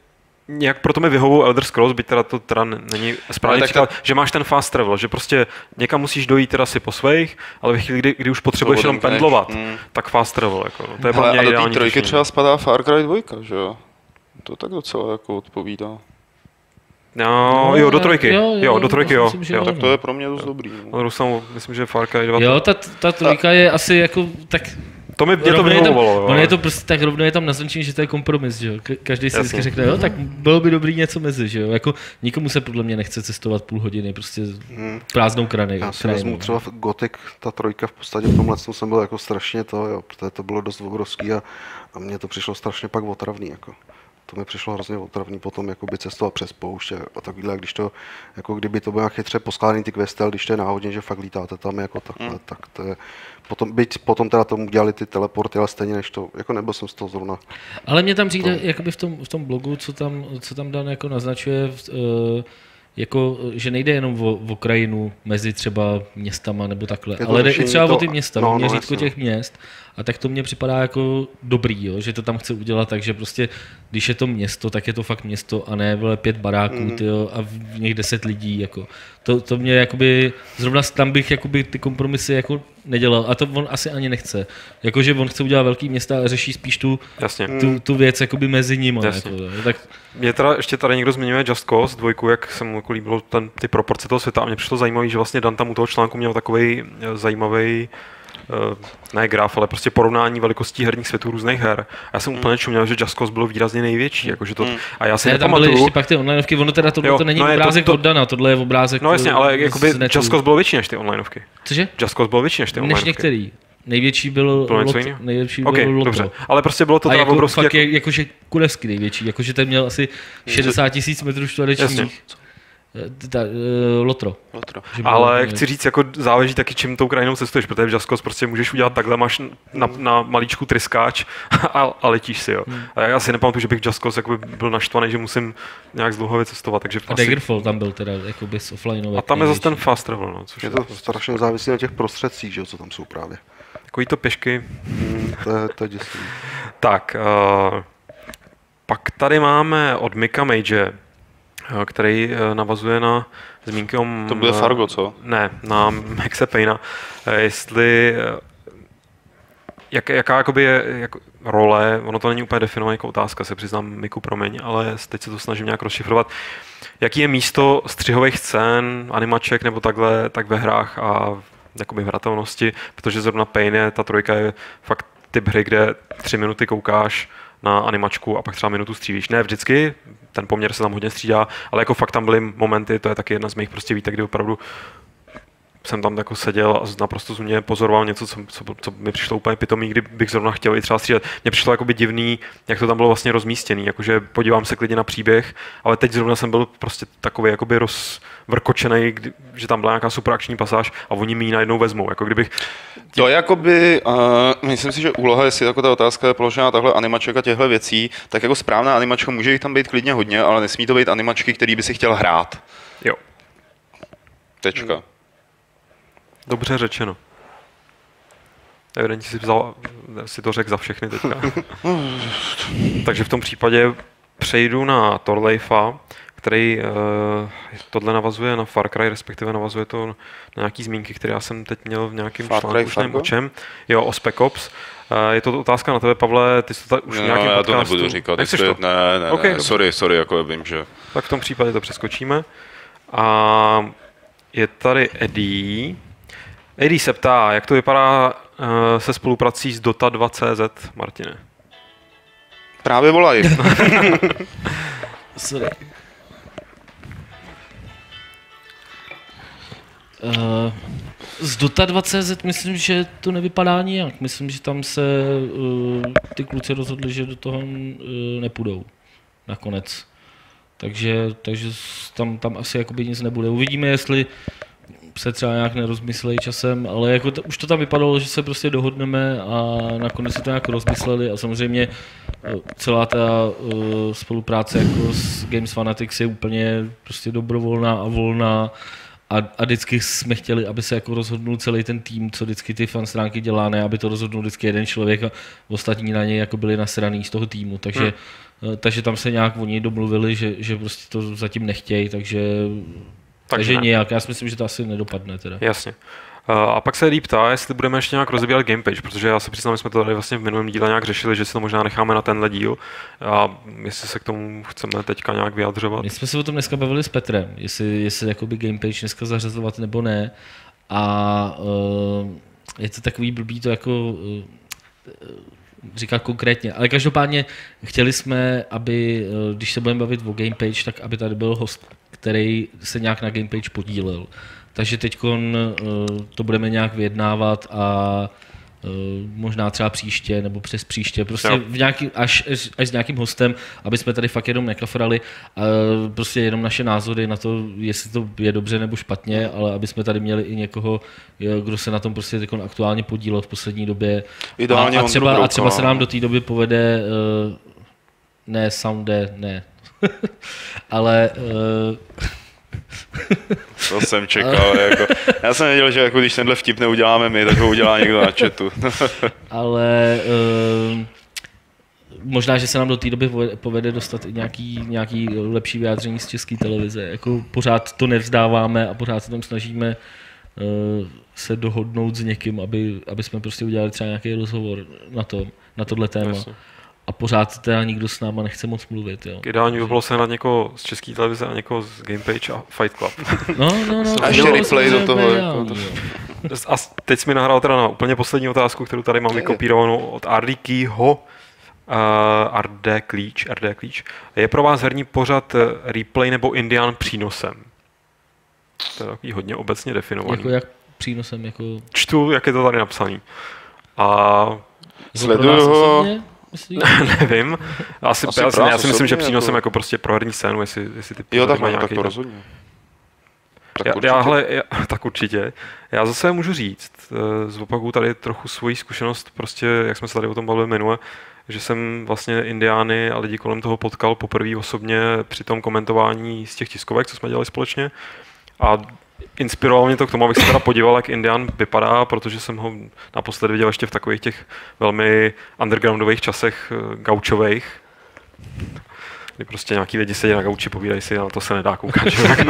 nějak proto mi vyhovují Elder Scrolls, byť teda to teda není správně příklad, že máš ten fast travel, že prostě někam musíš dojít teda si po svých, ale ve chvíli, kdy už potřebuješ jenom pendlovat, tak fast travel, jako, no, to je pro mě ideální. A do té trojky třeba spadá Far Cry 2, že jo? To tak docela jako odpovídá. No, jo, do trojky. Jo, do trojky, jo. Myslím, jo. Tak to je pro mě dost dobrý. No. Myslím, že Far Cry 2. Jo, ta trojka je asi jako tak... Mě to vyhovovalo. Ono je to prostě tak rovno je tam naznačení, že to je kompromis, že jo. Každý si vždycky řekne, jo, tak bylo by dobrý něco mezi, že jo. Jako nikomu se podle mě nechce cestovat půl hodiny, prostě prázdnou krajinou. Já si vezmu třeba Gothic, ta trojka v podstatě v tomhle jsem byl jako strašně to, jo, protože to bylo dost obrovský a mně to přišlo strašně pak otravný, jako. To mi přišlo hrozně otravný potom jakoby cestovat přes poušť a takhle, když to, jako kdyby to bylo chytře poskládaný ty questy, když to je náhodně, že fakt lítáte tam jako takhle, tak to je, potom teda tomu dělali ty teleporty, ale stejně než to, jako nebyl jsem z toho zrovna. Ale mě tam přijde, jakoby v tom blogu, co tam Dan jako naznačuje, jako, že nejde jenom o krajinu mezi třeba městama nebo takhle, ale jde i třeba o ty města, měřítko těch měst. A tak to mně připadá jako dobrý, jo, že to tam chce udělat tak, že prostě, když je to město, tak je to fakt město a ne 5 baráků tyjo, a v nich 10 lidí. Jako. To mě jakoby, zrovna tam bych jakoby, ty kompromisy jako nedělal a to on asi ani nechce. Jakože on chce udělat velký města a řeší spíš tu věc jakoby mezi nimi. Jako, tak... Mě teda ještě tady někdo zmiňuje Just Cause 2, jak se mu jako líbilo ty proporce toho světa a mně přišlo zajímavé, že vlastně Dan tam u toho článku měl takovej zajímavý ne graf, ale prostě porovnání velikostí herních světů různých her. A já jsem úplně čuměl, že Just Cause bylo výrazně největší, jakože to. A já si nepamatuju. Tam byly ještě pak ty onlineovky, ono teda to není obrázek od Dana, tohle je obrázek. No jasně, ale jakoby Just Cause bylo větší než ty onlineovky. Cože? Just Cause bylo větší než ty onlineovky. Než některý. Největší byl Lotro. Dobře, ale prostě bylo to teda jako, obrovský. Fakt jakože kurevský největší, jakože ten měl asi 60 000 metrů čtverečních. Lotro. Ale chci říct, jako záleží taky, čím tou krajinou cestuješ, protože v Just Cause prostě můžeš udělat takhle, máš na malíčku tryskáč a letíš si, jo. A já si nepamatuju, že bych v Just Cause byl naštvaný, že musím nějak zdlouhavě cestovat, takže a Daggerfall tam byl teda jako bez offlineové. A tam je zase ten fast travel, no. Což je to strašně závislí na těch prostředcích, že co tam jsou právě. Takový to pěšky. To je děsný. Tak, pak tady máme od Mika Mage, který navazuje na zmínky o... To bude Fargo, co? Ne, na Maxe Payna. Jestli... Jaká jakoby je jako role, ono to není úplně definované jako otázka, se přiznám, Miku, promiň, ale teď se to snažím nějak rozšifrovat. Jaký je místo střihových scén, animaček nebo takhle, tak ve hrách a jakoby v hratelnosti, protože zrovna Pain ta trojka je fakt typ hry, kde 3 minuty koukáš na animačku a pak třeba minutu střílíš. Ne vždycky, ten poměr se tam hodně střídá, ale jako fakt tam byly momenty, to je taky jedna z mých prostě výtek, kdy opravdu jsem tam jako seděl a naprosto z mě pozoroval něco, co mi přišlo úplně pitomý, kdybych zrovna chtěl i třeba střílet. Mně přišlo jakoby divný, jak to tam bylo vlastně rozmístěný, jakože podívám se klidně na příběh, ale teď zrovna jsem byl prostě takový jakoby rozvrkočený, že tam byla nějaká super akční pasáž a oni mi ji najednou vezmou, jako kdybych... To jakoby, myslím si, že úloha, jestli jako ta otázka je položená takhle animaček a těchto věcí, tak jako správná animačka může jich tam být klidně hodně, ale nesmí to být animačky, který by si chtěl hrát. Jo. Tečka. Dobře řečeno. Evidentně si to řekl za všechny teďka. Takže v tom případě přejdu na Torleifa, který tohle navazuje na Far Cry, respektive navazuje to na nějaký zmínky, které já jsem teď měl v nějakém článku očem. Jo, o Spec Ops. Je to otázka na tebe, Pavle, ty jsi to už v nějakém podcastu. Já to nebudu říkat. Ne, okay, sorry, jako vím, že... Tak v tom případě to přeskočíme. A je tady Eddie. Eddie se ptá, jak to vypadá se spoluprací s Dota 2.cz, Martine? Právě volají. Sorry. Z Dota 2.cz myslím, že to nevypadá nijak. Myslím, že tam se ty kluci rozhodli, že do toho nepůjdou nakonec. Takže tam asi jakoby nic nebude. Uvidíme, jestli se třeba nějak nerozmyslejí časem, ale jako už to tam vypadalo, že se prostě dohodneme a nakonec se to nějak rozmysleli a samozřejmě celá ta spolupráce jako s Games Fanatics je úplně prostě dobrovolná a volná a vždycky jsme chtěli, aby se jako rozhodnul celý ten tým, co vždycky ty fanstránky dělá, ne aby to rozhodnul vždycky jeden člověk a ostatní na něj jako byli nasraný z toho týmu, takže takže tam se nějak oni domluvili, že prostě to zatím nechtějí, takže nějak, já si myslím, že to asi nedopadne teda. Jasně. A pak se líp ptá, jestli budeme ještě nějak rozebírat gamepage, protože já se přiznám, že jsme to tady vlastně v minulém díle nějak řešili, že si to možná necháme na tenhle díl a jestli se k tomu chceme teďka nějak vyjadřovat. My jsme se o tom dneska bavili s Petrem, jestli jakoby gamepage dneska zařazovat nebo ne a je to takový blbý to jako říkat konkrétně, ale každopádně chtěli jsme, aby, když se budeme bavit o gamepage, tak aby tady byl host, který se nějak na gamepage podílel. Takže teď to budeme nějak vyjednávat a možná třeba příště nebo přes příště, prostě až s nějakým hostem, aby jsme tady fakt jenom nekafrali, prostě jenom naše názory na to, jestli to je dobře nebo špatně, ale aby jsme tady měli i někoho, kdo se na tom prostě aktuálně podílel v poslední době. Ideálně a třeba se nám do té doby povede, ne sounde, ne, ale to jsem čekal, jako. Já jsem věděl, že jako když tenhle vtip neuděláme my, tak ho udělá někdo na chatu. Ale možná, že se nám do té doby povede dostat i nějaký lepší vyjádření z České televize. Jako pořád to nevzdáváme a pořád se tam snažíme se dohodnout s někým, aby jsme prostě udělali třeba nějaký rozhovor na tohle téma. Jasně. A pořád teda nikdo s náma nechce moc mluvit. Jo. Ideální by bylo sehnat někoho z České televize a někoho z Gamepage a Fight Club. No. A ještě replay do toho. A teď jsi mi nahrál teda na úplně poslední otázku, kterou tady mám vykopírovanou od Ardikyho. RD Klíč. Je pro vás herní pořad replay nebo Indian přínosem? To je takový hodně obecně definovaný. Jako jak přínosem? Jako... Čtu, jak je to tady napsaný. A sleduju ho. Nevím. Já si myslím, že přínosem jako prostě pro herní scénu, jestli ty jo, tak to rozhodně. Tak určitě. Já zase můžu říct, zopakuju tady trochu svoji zkušenost, prostě, jak jsme se tady o tom bavili minule, že jsem vlastně Indiány a lidi kolem toho potkal poprvé osobně při tom komentování z těch tiskovek, co jsme dělali společně. A inspirovalo mě to k tomu, abych se teda podíval, jak Indian vypadá, protože jsem ho naposledy viděl ještě v takových těch velmi undergroundových časech gaučových, kdy prostě nějaký lidi sedí na gauči, povídají si, ale to se nedá koukat.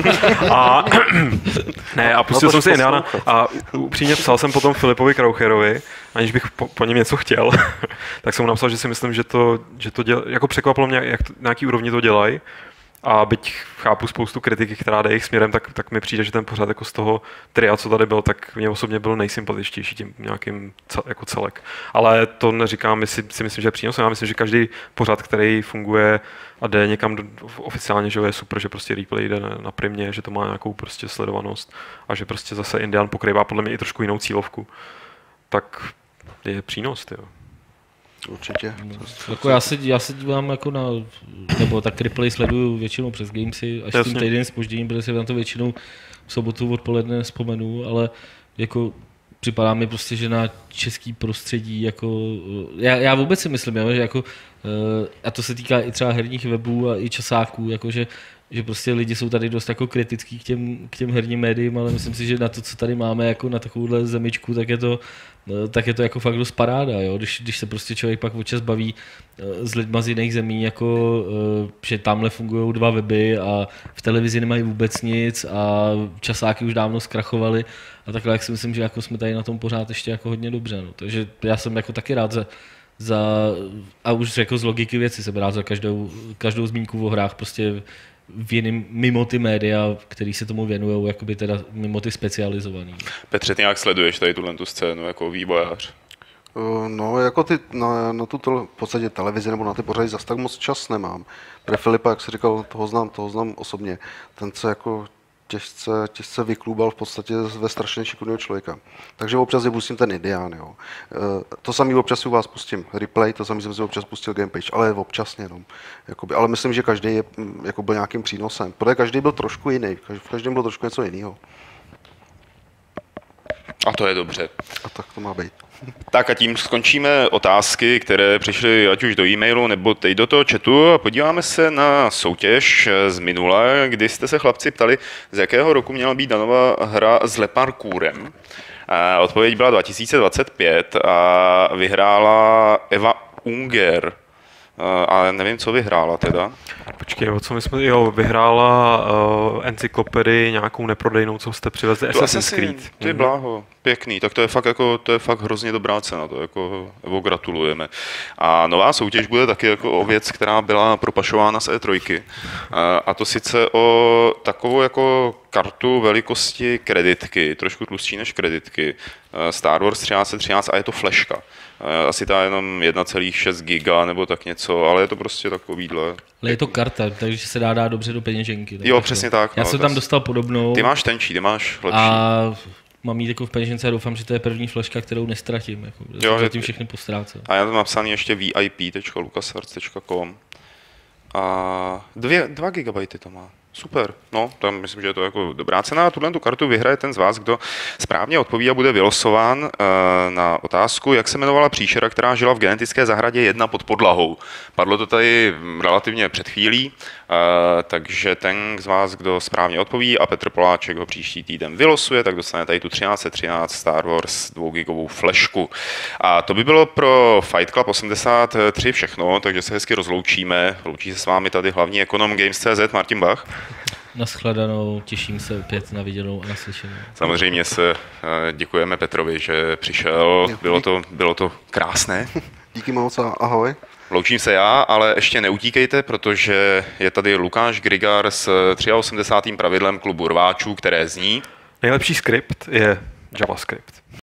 A pustil jsem si Indiana a upřímně psal jsem potom Filipovi Kraucherovi, aniž bych po něm něco chtěl, tak jsem mu napsal, že si myslím, že to jako překvapilo mě, na jaký úrovni to dělají. A byť chápu spoustu kritiky, která jde jejich směrem, tak mi přijde, že ten pořád jako z toho tria, co tady byl, tak mě osobně byl nejsympatičtější tím nějakým jako celek. Ale to neříkám, si myslím, že je přínosem. Já myslím, že každý pořád, který funguje a jde někam oficiálně, že je super, že prostě replay jde na primě, že to má nějakou prostě sledovanost a že prostě zase Indian pokrývá podle mě i trošku jinou cílovku. Tak je přínos, jo. Určitě. Jako já se dívám jako nebo tak replay sleduju většinou přes Gamesy, až s tím týden zpožděním, protože se na to většinou v sobotu odpoledne nespomenu, ale jako připadá mi prostě, že na český prostředí, jako já vůbec si myslím, že jako, a to se týká i třeba herních webů a i časáků, jakože že prostě lidi jsou tady dost jako kritický k těm herním médiím, ale myslím si, že na to, co tady máme jako na takovouhle zemičku, tak je to jako fakt dost paráda, jo? Když se prostě člověk pak občas baví s lidma z jiných zemí, jako, že tamhle fungují 2 weby a v televizi nemají vůbec nic a časáky už dávno zkrachovaly a takhle, jak si myslím, že jako jsme tady na tom pořád ještě jako hodně dobře. No. Takže já jsem jako taky rád a už jako z logiky věci jsem rád za každou zmínku o hrách prostě mimo ty média, který se tomu věnují, jakoby teda mimo ty specializovaný. Petře, ty nějak sleduješ tady tu scénu jako vývojář? No, jako na tu v podstatě televizi nebo na ty pořady zase tak moc čas nemám. Pro Filipa, jak jsi říkal, toho znám osobně. Ten se jako těžce vyklubal v podstatě ve strašně šikovného člověka. Takže občas je pustím ten Indián, jo. To samý občas si u vás pustím replay, to samý jsem si občas pustil Gamepage, ale občasně jenom. Jakoby. Ale myslím, že každý jako byl nějakým přínosem, protože každý byl trošku jiný, v každém bylo trošku něco jiného. A to je dobře. A tak to má být. Tak a tím skončíme otázky, které přišly ať už do e-mailu nebo teď do toho chatu a podíváme se na soutěž z minule, kdy jste se chlapci ptali, z jakého roku měla být danová hra s leparkůrem. Odpověď byla 2025 a vyhrála Eva Unger. A nevím, co vyhrála teda. Počkej, o co my jsme, vyhrála encyklopedii nějakou neprodejnou, co jste přivezli, Assassin's Creed. Ty bláho, pěkný, tak to je fakt hrozně dobrá cena, to jako gratulujeme. A nová soutěž bude taky jako o věc, která byla propašována z E3. A to sice o takovou jako kartu velikosti kreditky, trošku tlustší než kreditky, Star Wars 1313 a je to fleška. Asi ta jenom 1,6 giga nebo tak něco, ale je to prostě takovýhle. Ale je to karta, takže se dá dobře do peněženky. Jo, přesně tak. Já jsem tam dostal podobnou. Ty máš tenčí, ty máš lepší. A mám jít jako v peněžence a doufám, že to je první fleška, kterou nestratím. Jako, jo, zatím všechny postrácel. A já tam napsaný ještě vip.lucasarts.com a 2 gigabajty to má. Super, no, tam myslím, že je to jako dobrá cena. Tuhle tu kartu vyhraje ten z vás, kdo správně odpoví a bude vylosován na otázku, jak se jmenovala příšera, která žila v genetické zahradě 1 pod podlahou. Padlo to tady relativně před chvílí, takže ten z vás, kdo správně odpoví a Petr Poláček ho příští týden vylosuje, tak dostane tady tu 1313 Star Wars 2 gigovou flešku. A to by bylo pro Fight Club 83 všechno, takže se hezky rozloučíme. Loučí se s vámi tady hlavní ekonom Games.cz Martin Bach. Naschledanou, těším se opět na viděnou a naslyšenou. Samozřejmě se děkujeme Petrovi, že přišel, bylo to krásné. Díky moc a ahoj. Loučím se já, ale ještě neutíkejte, protože je tady Lukáš Grigar s 83. pravidlem klubu rváčů, které zní: nejlepší skript je JavaScript.